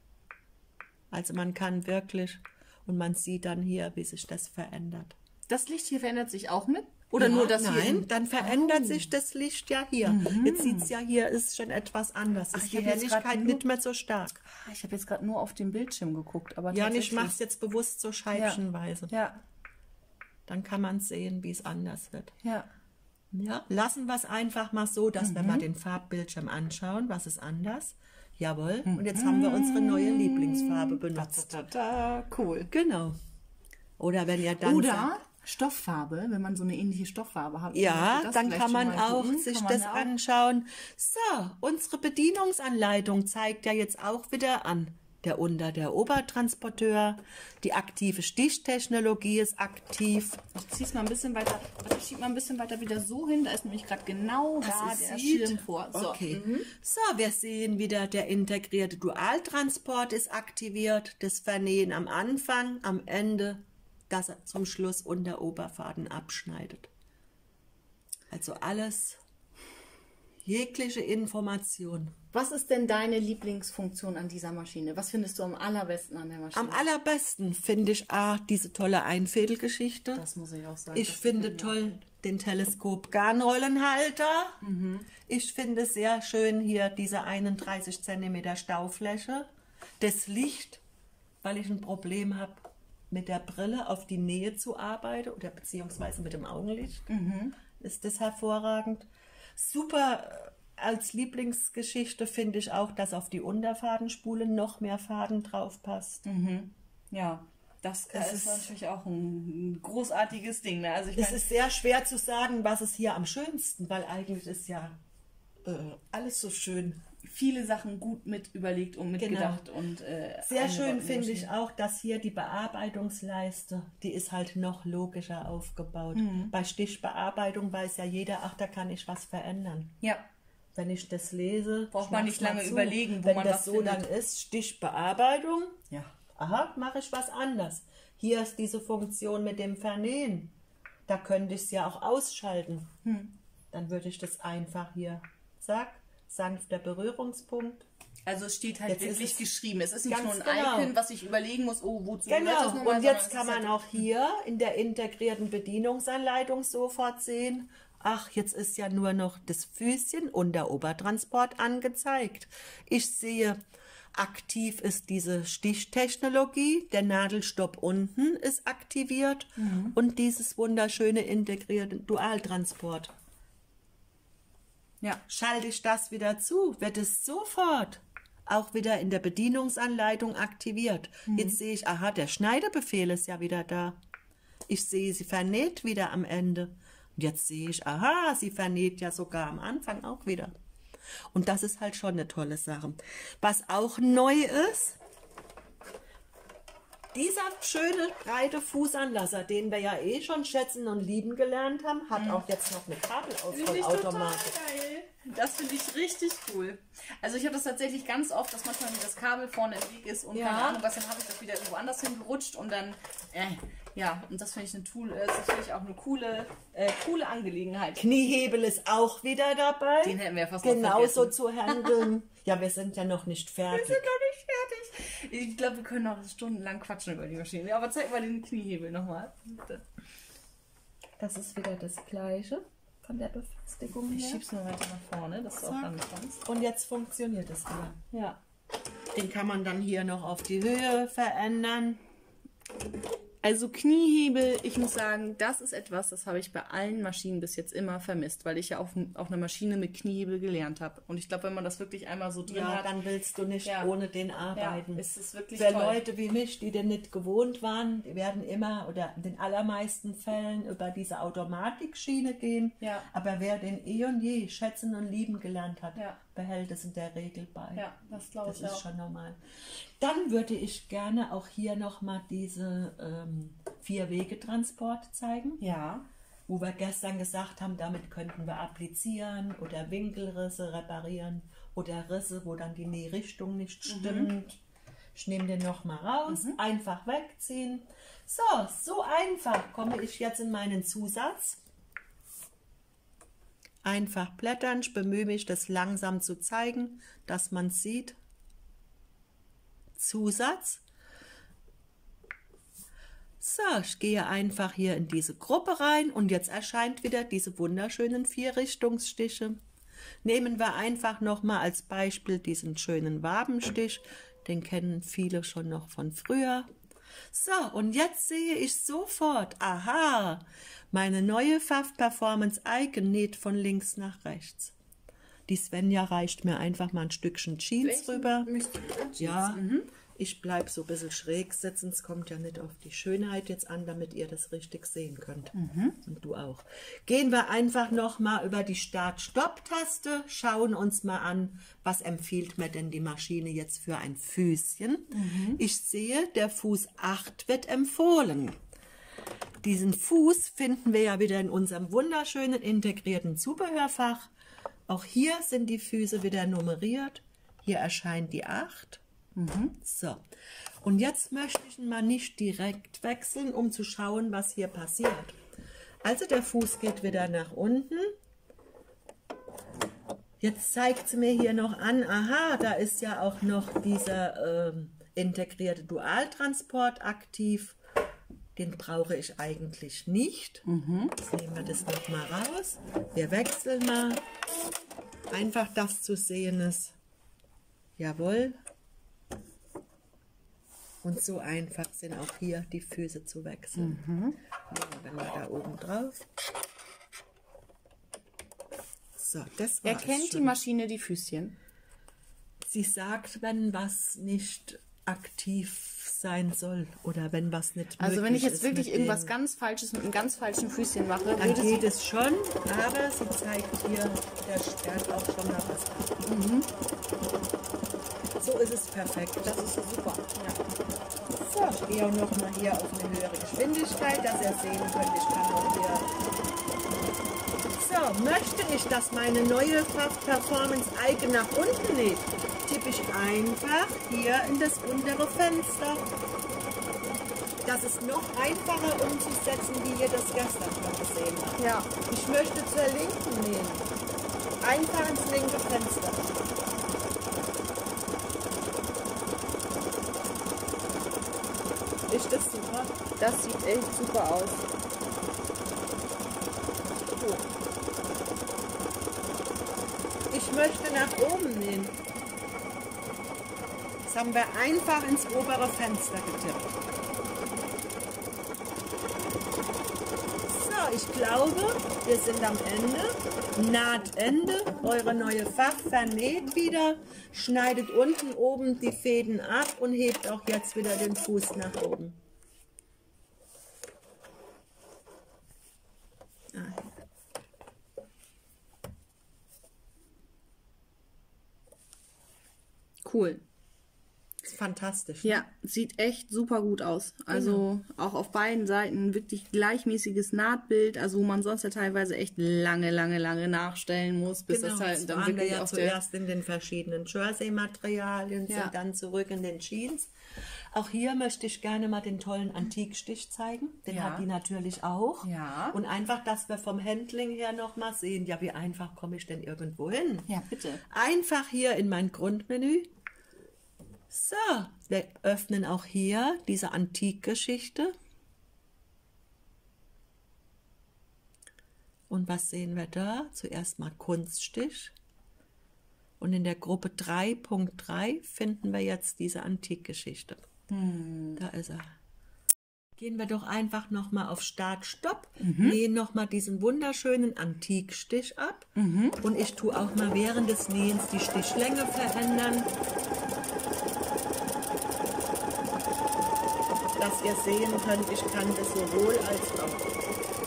Also man kann wirklich, und man sieht dann hier, wie sich das verändert. Das Licht hier verändert sich auch mit? Oder Ja, nur das nein, hier? dann verändert sich das Licht ja hier. Jetzt sieht es ja hier, ist schon etwas anders. Ach, Ist ich die hab jetzt grad Helligkeit nur- nicht mehr so stark. Ah, Ich habe jetzt gerade nur auf den Bildschirm geguckt. Aber Ja, und ich tatsächlich- mache es jetzt bewusst so scheibchenweise. Ja, Dann kann man sehen, wie es anders wird. ja. Ja, lassen wir es einfach mal so, dass wir mal den Farbbildschirm anschauen. Was ist anders? Jawohl. Und jetzt haben wir unsere neue Lieblingsfarbe benutzt. Tada, cool. Genau. Oder wenn ihr dann Oder sagt, Stofffarbe, wenn man so eine ähnliche Stofffarbe hat. ja, das dann vielleicht kann schon man mal auch gucken. sich Kann man das ja auch- anschauen. So, unsere Bedienungsanleitung zeigt ja jetzt auch wieder an. Der Unter- der Obertransporteur, die aktive Stichtechnologie ist aktiv. Ich zieh's mal ein bisschen weiter, also ich schieb mal ein bisschen weiter wieder so hin, da ist nämlich gerade genau da es der sieht. Schirm vor. So. Okay. So, wir sehen wieder, der integrierte Dualtransport ist aktiviert. Das Vernähen am Anfang, am Ende, dass er zum Schluss unter Oberfaden abschneidet. Also alles, jegliche Information. Was ist denn deine Lieblingsfunktion an dieser Maschine? Was findest du am allerbesten an der Maschine? Am allerbesten finde ich ah, diese tolle Einfädelgeschichte. das muss ich auch sagen. Ich das finde gefällt mir toll den Teleskop-Garnrollenhalter. Ich finde sehr schön hier diese einunddreißig Zentimeter Staufläche. Das Licht, weil ich ein Problem habe, mit der Brille auf die Nähe zu arbeiten oder beziehungsweise mit dem Augenlicht. Ist das hervorragend. Super als Lieblingsgeschichte finde ich auch, dass auf die Unterfadenspule noch mehr Faden drauf passt. Mhm. Ja, das, das ist, ist natürlich auch ein großartiges Ding. Ne? Also ich es mein, ist sehr schwer zu sagen, was ist hier am schönsten, weil eigentlich ist ja äh, alles so schön. Viele Sachen gut mit überlegt und mitgedacht. Genau. Und, äh, sehr schön finde ich auch, dass hier die Bearbeitungsleiste, die ist halt noch logischer aufgebaut. Mhm. Bei Stichbearbeitung weiß ja jeder, ach, da kann ich was verändern. Ja. Wenn ich das lese, braucht man nicht lange zu. überlegen, wo wenn man das was so findet. dann ist, Stichbearbeitung, ja. aha, mache ich was anders. Hier ist diese Funktion mit dem Vernähen. Da könnte ich es ja auch ausschalten. Hm. Dann würde ich das einfach hier, zack, sanfter Berührungspunkt. Also es steht halt jetzt wirklich es geschrieben. Es ist nicht nur ein genau. Icon, was ich überlegen muss, oh, wozu genau. gehört das nochmal, und jetzt kann halt man auch hier in der integrierten Bedienungsanleitung sofort sehen, ach, jetzt ist ja nur noch das Füßchen und der Obertransport angezeigt. Ich sehe, aktiv ist diese Stichtechnologie, der Nadelstopp unten ist aktiviert mhm. und dieses wunderschöne integrierte Dualtransport. Ja. Schalte ich das wieder zu, wird es sofort auch wieder in der Bedienungsanleitung aktiviert. Mhm. Jetzt sehe ich, aha, der Schneidebefehl ist ja wieder da. Ich sehe, sie vernäht wieder am Ende. Und jetzt sehe ich, aha, sie vernäht ja sogar am Anfang auch wieder. Und das ist halt schon eine tolle Sache. Was auch neu ist, dieser schöne breite Fußanlasser, den wir ja eh schon schätzen und lieben gelernt haben, hat mhm. auch jetzt noch eine Kabelausrollautomatik. Das finde ich richtig cool. Also ich habe das tatsächlich ganz oft, dass manchmal das Kabel vorne im Weg ist und ja. keine Ahnung was, dann habe ich das wieder irgendwo anders hingerutscht und dann, äh, ja, und das finde ich eine Tool, das ist natürlich auch eine coole, äh, coole Angelegenheit. Kniehebel ist auch wieder dabei. Den hätten wir ja fast genauso zu handeln. Ja, wir sind ja noch nicht fertig. Wir sind noch nicht fertig. Ich glaube, wir können noch stundenlang quatschen über die Maschine. Aber zeig mal den Kniehebel nochmal. Das ist wieder das Gleiche von der Befestigung her. Ich schieb's nur weiter nach vorne, dass du auch dann kommst. Und jetzt funktioniert es wieder. Ja. Den kann man dann hier noch auf die Höhe verändern. Also Kniehebel, ich muss sagen, das ist etwas, das habe ich bei allen Maschinen bis jetzt immer vermisst, weil ich ja auch, auch eine Maschine mit Kniehebel gelernt habe. Und ich glaube, wenn man das wirklich einmal so drin ja, hat... dann willst du nicht ja. ohne den arbeiten. Ja, ist es wirklich Für toll. Leute wie mich, die den nicht gewohnt waren, die werden immer oder in den allermeisten Fällen über diese Automatikschiene gehen. Ja. Aber wer den eh und je schätzen und lieben gelernt hat, ja. behält es in der Regel bei. Ja, das glaube ich Das ist auch. schon normal. Dann würde ich gerne auch hier nochmal diese ähm, Vier-Wege-Transport zeigen. Ja. Wo wir gestern gesagt haben, damit könnten wir applizieren oder Winkelrisse reparieren oder Risse, wo dann die Nährichtung nicht stimmt. Mhm. Ich nehme den nochmal raus, mhm. einfach wegziehen. So, so einfach komme ich jetzt in meinen Zusatz. Einfach blättern, ich bemühe mich, das langsam zu zeigen, dass man es sieht. Zusatz. So, ich gehe einfach hier in diese Gruppe rein und jetzt erscheint wieder diese wunderschönen Vier-Richtungsstiche. Nehmen wir einfach nochmal als Beispiel diesen schönen Wabenstich, den kennen viele schon noch von früher. So, und jetzt sehe ich sofort, aha, meine neue F A F Performance Icon näht von links nach rechts. Die Svenja reicht mir einfach mal ein Stückchen Jeans Welchen rüber. Jeans? Ja, mhm. Ich bleibe so ein bisschen schräg sitzen. Es kommt ja nicht auf die Schönheit jetzt an, damit ihr das richtig sehen könnt. Mhm. Und du auch. Gehen wir einfach noch mal über die Start-Stopp-Taste, schauen uns mal an, was empfiehlt mir denn die Maschine jetzt für ein Füßchen. Mhm. Ich sehe, der Fuß acht wird empfohlen. Diesen Fuß finden wir ja wieder in unserem wunderschönen integrierten Zubehörfach. Auch hier sind die Füße wieder nummeriert. Hier erscheint die acht. Mhm. So, und jetzt möchte ich ihn mal nicht direkt wechseln, um zu schauen, was hier passiert. Also der Fuß geht wieder nach unten. Jetzt zeigt sie mir hier noch an, aha, da ist ja auch noch dieser ähm, integrierte Dualtransport aktiv. Den brauche ich eigentlich nicht. Mhm. Jetzt nehmen wir das noch mal raus. Wir wechseln mal. Einfach, dass zu sehen ist. Jawohl. Und so einfach sind auch hier die Füße zu wechseln. Mhm. Nehmen wir da oben drauf. So, das war Erkennt die Maschine die Füßchen? Sie sagt, wenn was nicht aktiv sein soll oder wenn was nicht Also wenn ich jetzt ist wirklich mit irgendwas dem- ganz Falsches mit einem ganz falschen Füßchen mache, Dann würde sie... geht es schon, aber sie zeigt hier, der sperrt auch schon mal was ab. Mhm. So ist es perfekt. Das ist super. Ja. So, ich gehe auch noch mal hier auf eine höhere Geschwindigkeit, dass ihr sehen könnt, ich kann auch hier... So, möchte ich, dass meine neue Pfaff Performance Icon nach unten liegt, tippe ich einfach hier in das untere Fenster. Das ist noch einfacher umzusetzen, wie ihr das gestern schon gesehen habt. Ja. Ich möchte zur linken nähen. Einfach ins linke Fenster. Ist das super? Das sieht echt super aus. Cool. Ich möchte nach oben nähen. Das haben wir einfach ins obere Fenster getippt. So, ich glaube, wir sind am Ende. Nahtende. Eure neue Pfaff vernäht wieder. Schneidet unten oben die Fäden ab und hebt auch jetzt wieder den Fuß nach oben. Cool. Ist fantastisch. Ne? Ja, sieht echt super gut aus. Also auch auf beiden Seiten wirklich gleichmäßiges Nahtbild, also wo man sonst ja teilweise echt lange, lange, lange nachstellen muss, bis Genau, das halt das dann waren wir wirklich ja auf der... zuerst in den verschiedenen Jersey-Materialien, Ja. sind dann zurück in den Jeans. Auch hier möchte ich gerne mal den tollen Antikstich zeigen. Den Ja. hat die natürlich auch. Ja. Und einfach, dass wir vom Handling her noch mal sehen, ja, wie einfach komme ich denn irgendwo hin? Ja, bitte. Einfach hier in mein Grundmenü. So, wir öffnen auch hier diese Antikgeschichte. Und was sehen wir da? Zuerst mal Kunststich. Und in der Gruppe drei Punkt drei finden wir jetzt diese Antikgeschichte. Hm. Da ist er. Gehen wir doch einfach nochmal auf Start, Stopp, mhm. nähen nochmal diesen wunderschönen Antikstich ab. Mhm. Und ich tue auch mal während des Nähens die Stichlänge verändern. Dass ihr sehen könnt, ich kann das sowohl als auch.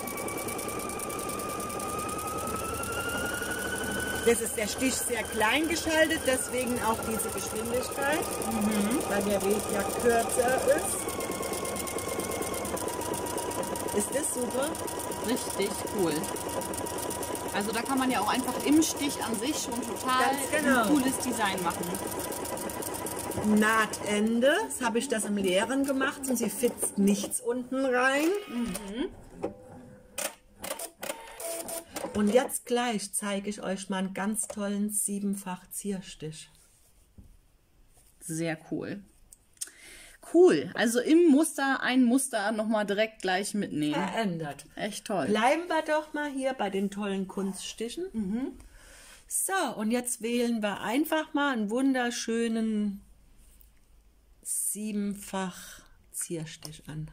Das ist der Stich sehr klein geschaltet, deswegen auch diese Geschwindigkeit, mhm. weil der Weg ja kürzer ist. Ist das super? Richtig cool. Also da kann man ja auch einfach im Stich an sich schon total genau. ein cooles Design machen. Nahtende, das habe ich das im Leeren gemacht und sie fitzt nichts unten rein. Mhm. Und jetzt gleich zeige ich euch mal einen ganz tollen siebenfach Zierstich. Sehr cool. Cool, also im Muster ein Muster nochmal direkt gleich mitnehmen. Verändert. Echt toll. Bleiben wir doch mal hier bei den tollen Kunststichen. Mhm. So, und jetzt wählen wir einfach mal einen wunderschönen siebenfach Zierstich an.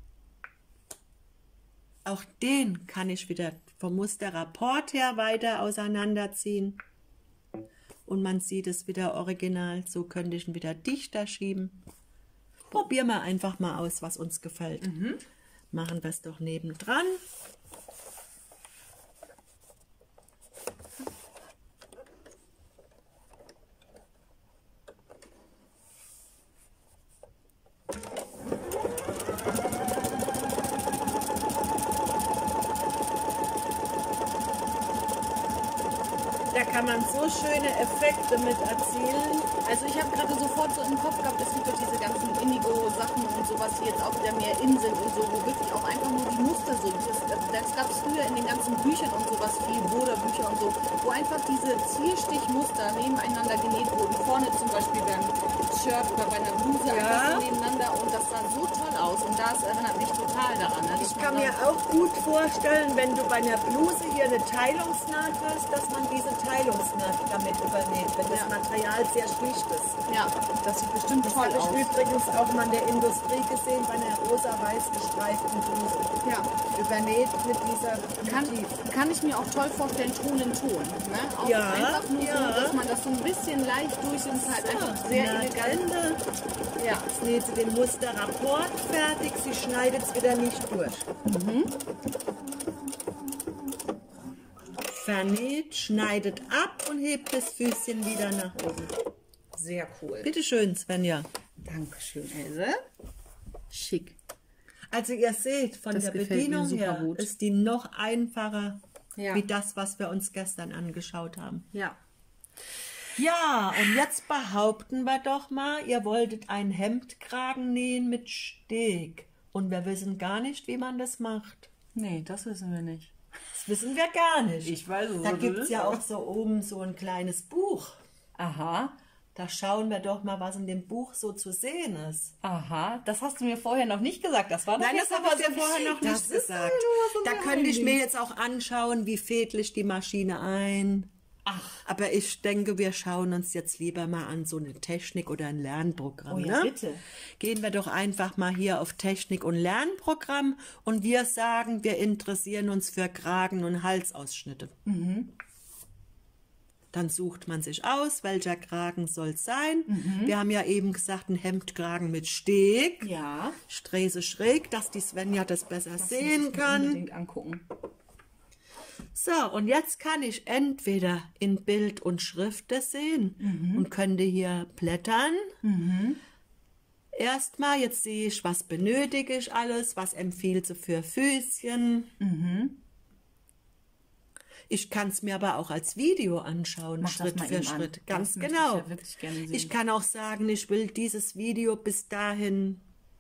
Auch den kann ich wieder vom Musterrapport her weiter auseinanderziehen. Und man sieht es wieder original. So könnte ich ihn wieder dichter schieben. Probieren wir einfach mal aus, was uns gefällt. Mhm. Machen wir es doch nebendran. Da kann man so schöne Effekte mit erzielen. Also ich habe gerade sofort so im Kopf gehabt, es gibt doch diese ganzen Indigo-Sachen und sowas, die jetzt auch wieder mehr in sind und so, wo wirklich auch einfach nur die Muster sind. Das, das gab es früher in den ganzen Büchern und sowas, viel Boderbücher und so, wo einfach diese Zierstichmuster nebeneinander genäht wurden. Vorne zum Beispiel beim Shirt oder bei einer Bluse Ja. einfach so nebeneinander und das sah so toll aus und das erinnert mich total daran. Ne? Ich kann mir auch gut vorstellen, wenn du bei einer Bluse hier eine Teilungsnaht hast, dass man diese Teilungsnaht damit übernäht, wenn das Ja. Material sehr schlicht ist. Ja, das sieht bestimmt Das toll habe ich aus. übrigens auch mal in der Industrie gesehen, bei einer rosa-weiß gestreiften Bluse. Ja. Übernäht mit dieser Kann, Motiv. kann ich mir auch toll vorstellen, Ton in Ton. Ne? Auch Ja, einfach nur ja. so, dass man das so ein bisschen leicht durch und halt einfach sehr elegant. Ende. Ja. Jetzt näht sie den Musterrapport fertig, sie schneidet es wieder nicht durch. Mhm. Vernäht, schneidet ab und hebt das Füßchen wieder nach oben. Sehr cool. Bitte schön, Svenja. Dankeschön, Else. Schick. Also ihr seht, von Das der gefällt mir Bedienung super her gut. ist die noch einfacher Ja. wie das, was wir uns gestern angeschaut haben. Ja. Ja, und jetzt behaupten wir doch mal, ihr wolltet ein Hemdkragen nähen mit Steg. Und wir wissen gar nicht, wie man das macht. Nee, das wissen wir nicht. Das wissen wir gar nicht. Ich weiß es, Da was gibt es es ist, ja aber- auch so oben so ein kleines Buch. Aha. Da schauen wir doch mal, was in dem Buch so zu sehen ist. Aha, das hast du mir vorher noch nicht gesagt. Das war doch Nein, jetzt das habe aber ich dir so- vorher noch Das nicht ist gesagt. nur so Da ein könnte ich mir Geheimnis. jetzt auch anschauen, wie fädle ich die Maschine ein. Ach. Aber ich denke, wir schauen uns jetzt lieber mal an so eine Technik oder ein Lernprogramm. Oh ja, ne? bitte. Gehen wir doch einfach mal hier auf Technik und Lernprogramm und wir sagen, wir interessieren uns für Kragen- und Halsausschnitte. Mhm. Dann sucht man sich aus, welcher Kragen soll es sein. Mhm. Wir haben ja eben gesagt, ein Hemdkragen mit Steg. Ja. Strähse schräg, dass die Svenja das besser sehen Muss ich mir kann. unbedingt angucken. So, und jetzt kann ich entweder in Bild und Schrift das sehen Mhm. und könnte hier blättern. Erstmal, jetzt sehe ich, was benötige ich alles, was empfiehlt sie für Füßchen. Mhm. Ich kann es mir aber auch als Video anschauen, Mach das Schritt mal für eben an. Schritt. Das Ganz möchte ich genau. ja wirklich gerne sehen. Ich kann auch sagen, ich will dieses Video bis dahin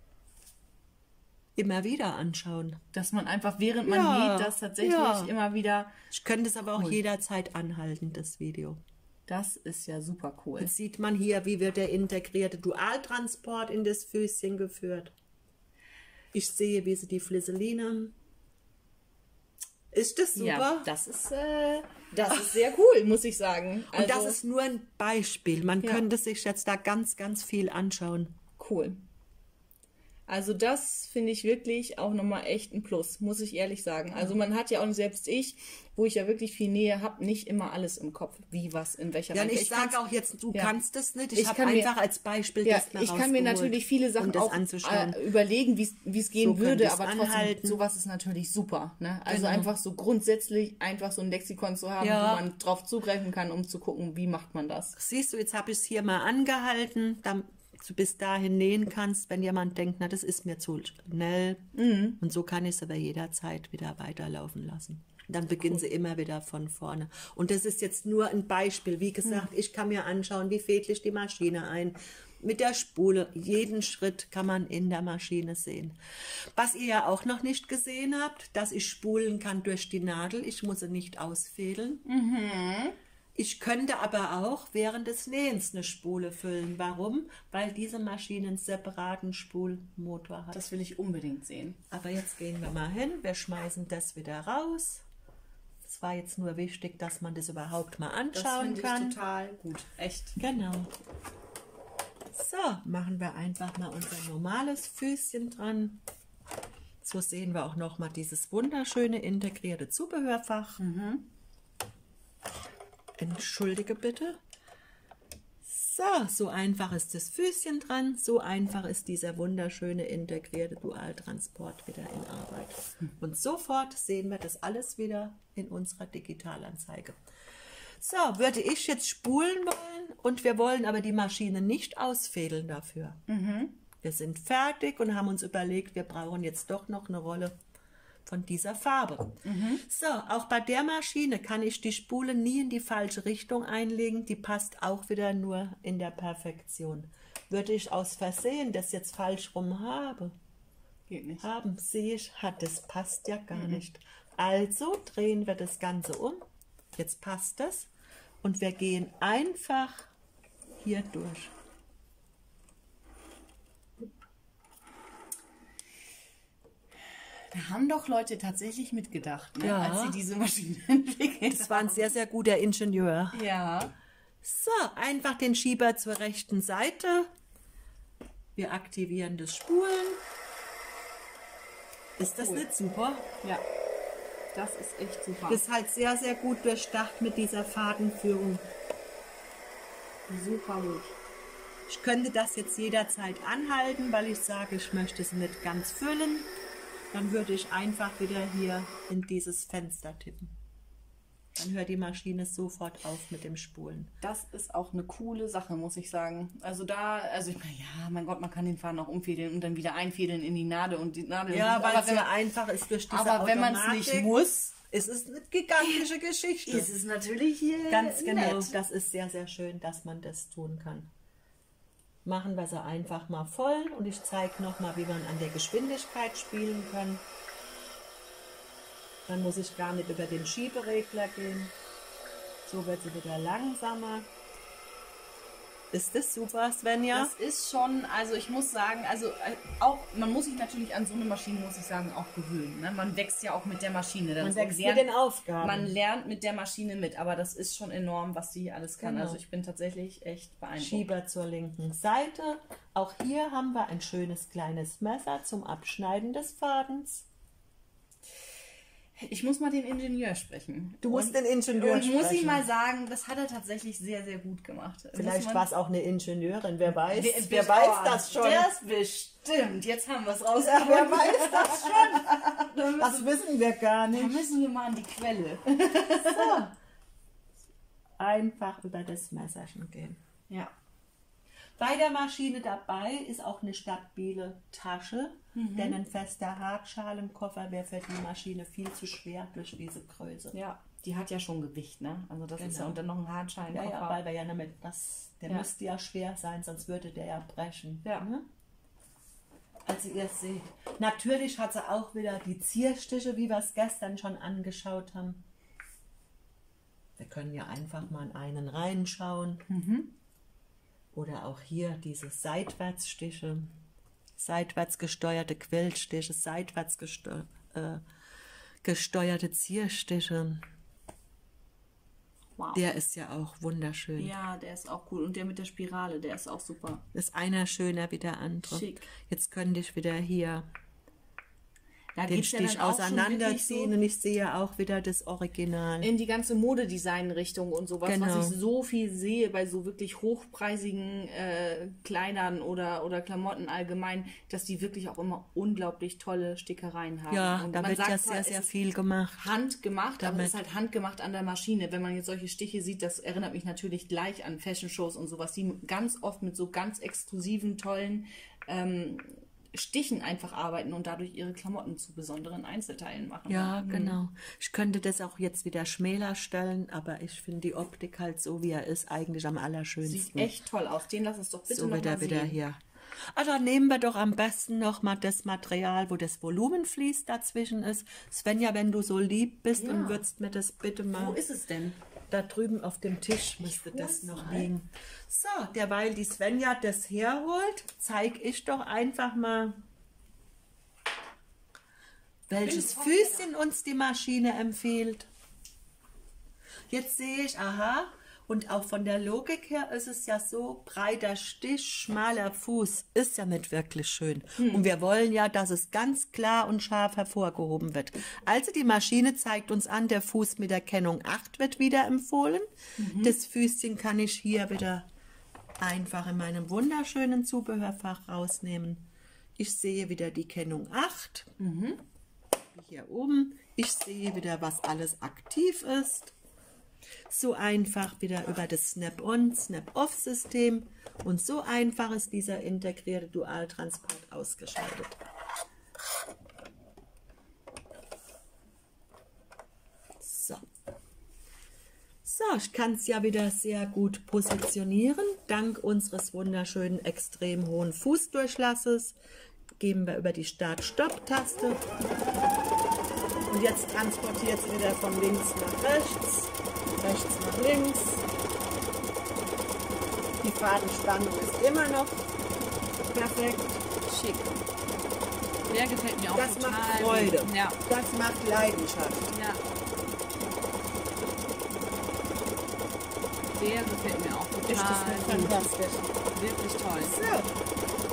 immer wieder anschauen. Dass man einfach, während man Ja, näht, das tatsächlich ja. immer wieder... Ich könnte es aber auch jederzeit anhalten, das Video. Das ist ja super cool. Jetzt sieht man hier, wie wird der integrierte Dualtransport in das Füßchen geführt. Ich sehe, wie sie die Flisseline. Ist das super? Ja, das ist, äh, das ist sehr cool, muss ich sagen. Und das Also, ist nur ein Beispiel. Man Ja. könnte sich jetzt da ganz, ganz viel anschauen. cool. Also das finde ich wirklich auch nochmal echt ein Plus, muss ich ehrlich sagen. Also man hat ja auch, selbst ich, wo ich ja wirklich viel Nähe habe, nicht immer alles im Kopf, wie was, in welcher Ja, und Reihenfolge. ich sage kann's- auch jetzt, du Ja. kannst das nicht. Ich, Ich habe kann mir- einfach als Beispiel Ja, das mal ich kann mir rausgeholt, natürlich viele Sachen um das auch anzuschauen. äh, überlegen, wie es gehen So könnte würde, ich's aber trotzdem, anhalten. sowas ist natürlich super. Ne? Also Genau. einfach so grundsätzlich einfach so ein Lexikon zu haben, Ja. wo man drauf zugreifen kann, um zu gucken, wie macht man das. Siehst du, jetzt habe ich es hier mal angehalten, damit du bis dahin nähen kannst, wenn jemand denkt, na, das ist mir zu schnell. Mhm. Und so kann ich es aber jederzeit wieder weiterlaufen lassen. Dann beginnen sie immer wieder von vorne. Und das ist jetzt nur ein Beispiel. Wie gesagt, Mhm. ich kann mir anschauen, wie fädle ich die Maschine ein. Mit der Spule. Jeden Schritt kann man in der Maschine sehen. Was ihr ja auch noch nicht gesehen habt, dass ich spulen kann durch die Nadel. Ich muss sie nicht ausfädeln. Ich könnte aber auch während des Nähens eine Spule füllen. Warum? Weil diese Maschine einen separaten Spulmotor hat. Das will ich unbedingt sehen. Aber jetzt gehen wir mal hin. Wir schmeißen das wieder raus. Es war jetzt nur wichtig, dass man das überhaupt mal anschauen kann. total gut. Echt. Genau. So, machen wir einfach mal unser normales Füßchen dran. So sehen wir auch noch mal dieses wunderschöne integrierte Zubehörfach. Entschuldige bitte. So, so einfach ist das Füßchen dran, so einfach ist dieser wunderschöne integrierte Dualtransport wieder in Arbeit. Und sofort sehen wir das alles wieder in unserer Digitalanzeige. So, würde ich jetzt spulen wollen und wir wollen aber die Maschine nicht ausfädeln dafür. Wir sind fertig und haben uns überlegt, wir brauchen jetzt doch noch eine Rolle von dieser Farbe. So, auch bei der Maschine kann ich die Spule nie in die falsche Richtung einlegen. Die passt auch wieder nur in der Perfektion. Würde ich aus Versehen das jetzt falsch rum habe, Geht nicht. haben, sehe ich, hat das passt ja gar nicht. Also drehen wir das Ganze um. Jetzt passt das. Und wir gehen einfach hier durch. Da haben doch Leute tatsächlich mitgedacht, ne? Ja. Als sie diese Maschine entwickelt haben. Das war ein sehr, sehr guter Ingenieur. Ja. So, einfach den Schieber zur rechten Seite. Wir aktivieren das Spulen. Ist das Cool. nicht super? Ja. Das ist echt super. Das ist halt sehr, sehr gut durchdacht mit dieser Fadenführung. Super gut. Ich könnte das jetzt jederzeit anhalten, weil ich sage, ich möchte es nicht ganz füllen. Dann würde ich einfach wieder hier in dieses Fenster tippen. Dann hört die Maschine sofort auf mit dem Spulen. Das ist auch eine coole Sache, muss ich sagen. Also da, also ich meine, ja, mein Gott, man kann den Faden auch umfädeln und dann wieder einfädeln in die Nadel und die Nadel. Ja, und weil aber es wenn ja man, einfach ist durch diese aber wenn man es Automatik. nicht muss, Es ist eine gigantische Geschichte. ist es natürlich hier Ganz genau. nett. Das ist sehr, sehr schön, dass man das tun kann. Machen wir sie einfach mal voll und ich zeige nochmal, wie man an der Geschwindigkeit spielen kann. Dann muss ich gar nicht über den Schieberegler gehen. So wird sie wieder langsamer. Ist das super, Svenja? Das ist schon, also ich muss sagen, also äh, auch, man muss sich natürlich an so eine Maschine, muss ich sagen, auch gewöhnen. Ne? Man wächst ja auch mit der Maschine. Man Das wächst lernt, mit den Aufgaben. Man lernt mit der Maschine mit, aber das ist schon enorm, was sie alles kann. Genau. Also ich bin tatsächlich echt beeindruckt. Schieber zur linken Seite. Auch hier haben wir ein schönes kleines Messer zum Abschneiden des Fadens. Ich muss mal den Ingenieur sprechen. Du musst und, den Ingenieur Und muss ich sprechen. mal sagen, das hat er tatsächlich sehr, sehr gut gemacht. Vielleicht Muss man- war es auch eine Ingenieurin, wer weiß. Wer, Wer, weiß das schon. Das bestimmt. Jetzt haben wir es Ja, rausgefunden. wer weiß das schon. Da müssen, Das wissen wir gar da nicht. müssen wir mal an die Quelle. So. Einfach über das Messerchen gehen. Ja. Bei der Maschine dabei ist auch eine stabile Tasche, Mhm. denn ein fester Hartschalenkoffer wäre für die Maschine viel zu schwer durch diese Größe. Ja, die hat ja schon Gewicht, ne? Also das ist ja Genau. und dann noch ein Ja, Hartschalenkoffer. ja, weil wir ja damit, das, der Ja. müsste ja schwer sein, sonst würde der ja brechen. Ja. Ne? Also ihr seht, natürlich hat sie auch wieder die Zierstiche, wie wir es gestern schon angeschaut haben. Wir können ja einfach mal in einen reinschauen. Oder auch hier diese Seitwärtsstiche, seitwärts gesteuerte Quellstiche, seitwärts gesteu äh, gesteuerte Zierstiche. Wow. Der ist ja auch wunderschön. Ja, der ist auch cool. Und der mit der Spirale, der ist auch super. Ist einer schöner wie der andere. Schick. Jetzt könnte ich wieder hier Da den geht's ja Stich dann auch schon auseinanderziehen wirklich und ich sehe auch wieder das Original. so in die ganze Modedesign-Richtung und sowas, Genau. was ich so viel sehe bei so wirklich hochpreisigen äh, Kleidern oder, oder Klamotten allgemein, dass die wirklich auch immer unglaublich tolle Stickereien haben. Ja, und da man wird sagt ja zwar, sehr, es sehr ist viel gemacht. handgemacht, aber damit. es ist halt handgemacht an der Maschine. Wenn man jetzt solche Stiche sieht, das erinnert mich natürlich gleich an Fashion-Shows und sowas, die ganz oft mit so ganz exklusiven, tollen ähm, Stichen einfach arbeiten und dadurch ihre Klamotten zu besonderen Einzelteilen machen. Ja, Mhm. genau. Ich könnte das auch jetzt wieder schmäler stellen, aber ich finde die Optik halt so, wie er ist, eigentlich am allerschönsten. Sieht echt toll aus. Den lass uns doch bitte so noch wird mal er wieder sehen. hier. Ah, dann nehmen wir doch am besten noch mal das Material, wo das Volumenvlies dazwischen ist. Svenja, wenn du so lieb bist Ja. und würdest mir das bitte mal... Wo ist es denn? Da drüben auf dem Tisch müsste hol's das noch mal. liegen. So, derweil die Svenja das herholt, zeige ich doch einfach mal, welches Füßchen uns die Maschine empfiehlt. Jetzt sehe ich, aha, und auch von der Logik her ist es ja so, breiter Stich, schmaler Fuß, ist ja nicht wirklich schön. Und wir wollen ja, dass es ganz klar und scharf hervorgehoben wird. Also die Maschine zeigt uns an, der Fuß mit der Kennung acht wird wieder empfohlen. Das Füßchen kann ich hier wieder einfach in meinem wunderschönen Zubehörfach rausnehmen. Ich sehe wieder die Kennung acht. Hier oben. Ich sehe wieder, was alles aktiv ist. So einfach wieder über das Snap-on, Snap-off-System. Und so einfach ist dieser integrierte Dualtransport ausgeschaltet. So. So, ich kann es ja wieder sehr gut positionieren. Dank unseres wunderschönen, extrem hohen Fußdurchlasses geben wir über die Start-Stopp-Taste. Und jetzt transportiert es wieder von links nach rechts, rechts nach links. Die Fadenspannung ist immer noch perfekt. Schick. Der gefällt mir auch das total. macht Freude. Gut. Ja. Das macht Leidenschaft. Ja. Der gefällt mir auch total. Ist das nicht gut. fantastisch? Wirklich toll. So.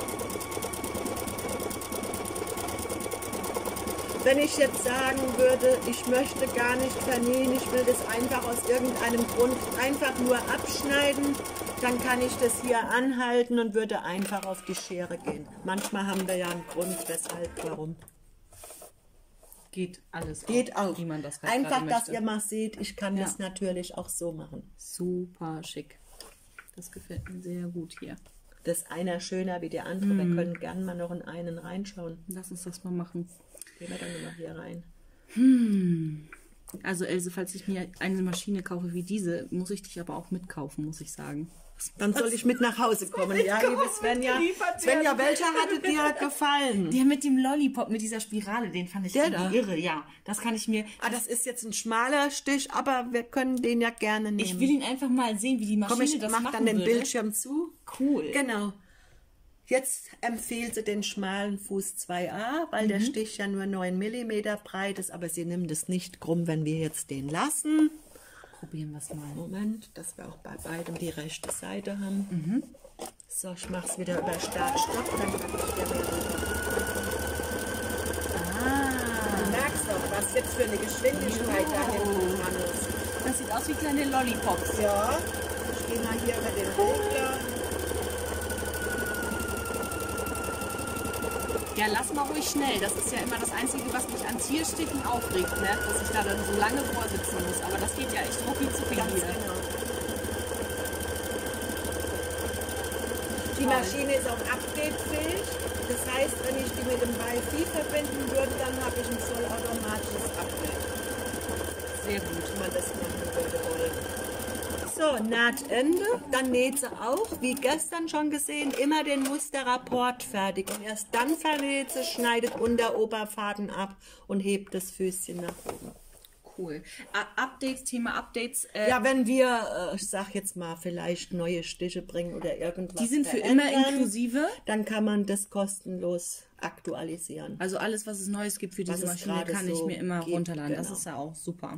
Wenn ich jetzt sagen würde, ich möchte gar nicht vernähen, ich will das einfach aus irgendeinem Grund einfach nur abschneiden, dann kann ich das hier anhalten und würde einfach auf die Schere gehen. Manchmal haben wir ja einen Grund, weshalb, warum. Geht alles. Geht auch. Wie man das halt einfach, gerade dass möchte. ihr mal seht, ich kann Ja. das natürlich auch so machen. Super schick. Das gefällt mir sehr gut hier. Das ist einer schöner wie der andere. Mhm. Wir können gerne mal noch in einen reinschauen. Lass uns das mal machen. Gehen wir dann mal hier rein. Also Else, falls ich mir eine Maschine kaufe wie diese, muss ich dich aber auch mitkaufen, muss ich sagen. Dann soll ich mit nach Hause kommen. Ja, liebe Svenja. Svenja, welcher hatte dir gefallen? Der mit dem Lollipop, mit dieser Spirale, den fand ich Der irgendwie da? irre. Ja, das kann ich mir... Ah, das ist jetzt ein schmaler Stich, aber wir können den ja gerne nehmen. Ich will ihn einfach mal sehen, wie die Maschine Komm, ich das mach machen dann den würde. Bildschirm zu. Cool. Genau. Jetzt empfiehlt sie den schmalen Fuß zwei a, weil der Stich ja nur neun Millimeter breit ist, aber sie nimmt es nicht krumm, wenn wir jetzt den lassen. Probieren wir es mal. Moment, dass wir auch bei beidem die rechte Seite haben. So, ich mache es wieder über Start, Stopp, dann kann ich hier wieder Ah, Du merkst doch, was jetzt für eine Geschwindigkeit da hinten dran ist. das sieht aus wie kleine Lollipops. Ja, ich gehe mal hier über den Regler. Ja, lass mal ruhig schnell. Das ist ja immer das Einzige, was mich an Tierstichen aufregt, ne? Dass ich da dann so lange vorsitzen muss. Aber das geht ja echt rucki zucki Ganz hier. genau. Die Maschine ist auch updatefähig. Das heißt, wenn ich die mit dem Wi-Fi verbinden würde, dann habe ich ein vollautomatisches Update. Sehr gut. Wenn man das machen würde wollen. So, Nahtende. Dann näht sie auch, wie gestern schon gesehen, immer den Musterrapport fertig. Und erst dann vernäht sie, schneidet Unteroberfaden ab und hebt das Füßchen nach oben. Cool. Uh, Updates, Thema Updates. Äh, Ja, wenn wir, äh, ich sag jetzt mal, vielleicht neue Stiche bringen oder irgendwas die sind für immer verändern, inklusive. dann kann man das kostenlos aktualisieren. Also alles, was es Neues gibt für Was diese es Maschine, gerade kann ich so mir immer gibt, runterladen. Das genau. ist ja auch super.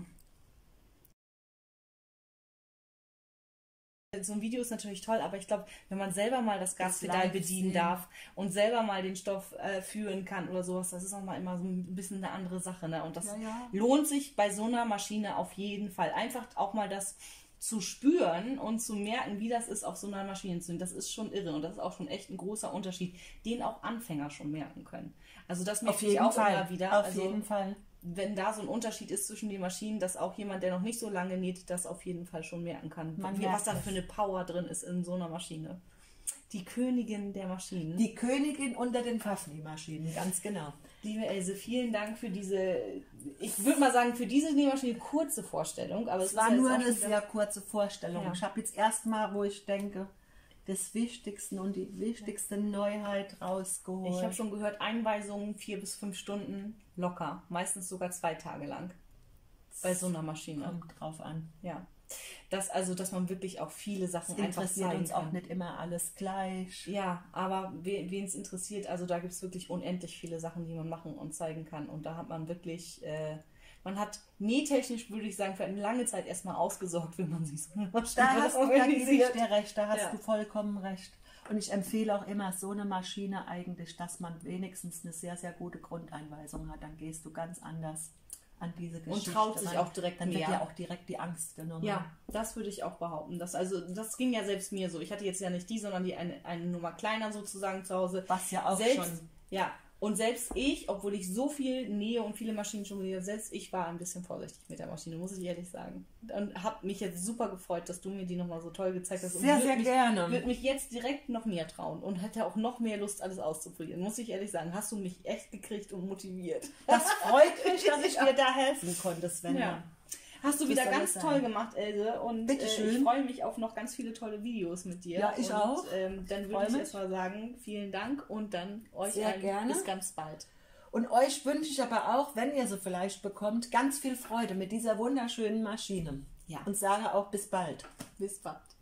So ein Video ist natürlich toll, aber ich glaube, wenn man selber mal das Gaspedal live bedienen sehen. darf und selber mal den Stoff äh, führen kann oder sowas, das ist auch mal immer so ein bisschen eine andere Sache. Ne? Und das Ja, ja. lohnt sich bei so einer Maschine auf jeden Fall. Einfach auch mal das zu spüren und zu merken, wie das ist, auf so einer Maschine zu tun. Das ist schon irre und das ist auch schon echt ein großer Unterschied, den auch Anfänger schon merken können. Also das merke ich auch immer wieder. Auf also, jeden Fall. wenn da so ein Unterschied ist zwischen den Maschinen, dass auch jemand, der noch nicht so lange näht, das auf jeden Fall schon merken kann, Man wie, merkt was da es. für eine Power drin ist in so einer Maschine. Die Königin der Maschinen. Die Königin unter den Pfaffni-Maschinen, ganz genau. Liebe Else, vielen Dank für diese, ich würde mal sagen, für diese Nähmaschine kurze Vorstellung. Aber es Es war ist ja nur jetzt auch eine schon sehr kurze Vorstellung. Ja. Ich habe jetzt erstmal, wo ich denke, das Wichtigste und die wichtigste Neuheit rausgeholt. Ich habe schon gehört, Einweisungen vier bis fünf Stunden locker, meistens sogar zwei Tage lang bei so einer Maschine. Kommt drauf an. Ja, das also, dass man wirklich auch viele Sachen Es einfach interessiert zeigen uns auch kann. nicht immer alles gleich. Ja, aber wen es interessiert, also da gibt es wirklich unendlich viele Sachen, die man machen und zeigen kann. Und da hat man wirklich, äh, man hat nähtechnisch, würde ich sagen, für eine lange Zeit erstmal ausgesorgt, wenn man sich so eine Maschine Da hast du, da gebe ich organisiert. dir recht, da hast Ja. du vollkommen recht. Und ich empfehle auch immer so eine Maschine eigentlich, dass man wenigstens eine sehr, sehr gute Grundeinweisung hat. Dann gehst du ganz anders an diese Geschichte traut sich ran. auch direkt Dann wird mehr. dir auch direkt die Angst genommen. Ja, das würde ich auch behaupten. Das, also, das ging ja selbst mir so. Ich hatte jetzt ja nicht die, sondern die eine, eine Nummer kleiner sozusagen zu Hause. Was ja auch selbst, schon... Ja, und selbst ich, obwohl ich so viel nähe und viele Maschinen schon gesehen habe, selbst ich war ein bisschen vorsichtig mit der Maschine, muss ich ehrlich sagen. Und habe mich jetzt super gefreut, dass du mir die nochmal so toll gezeigt hast. Sehr, und sehr mich, gerne. würde mich jetzt direkt noch mehr trauen und hätte auch noch mehr Lust, alles auszuprobieren. Muss ich ehrlich sagen, hast du mich echt gekriegt und motiviert. Das freut mich, dass ich dir da helfen konnte, Svenja. Ja. Hast du Was wieder soll ganz ich toll sagen? gemacht, Else. Und Bitte äh, schön. ich freue mich auf noch ganz viele tolle Videos mit dir. Ja, ich und, auch. Ähm, dann Freu würde ich mich. erstmal sagen, vielen Dank und dann euch Sehr allen gerne. bis ganz bald. Und euch wünsche ich aber auch, wenn ihr sie vielleicht bekommt, ganz viel Freude mit dieser wunderschönen Maschine. Ja. Und sage auch bis bald. Bis bald.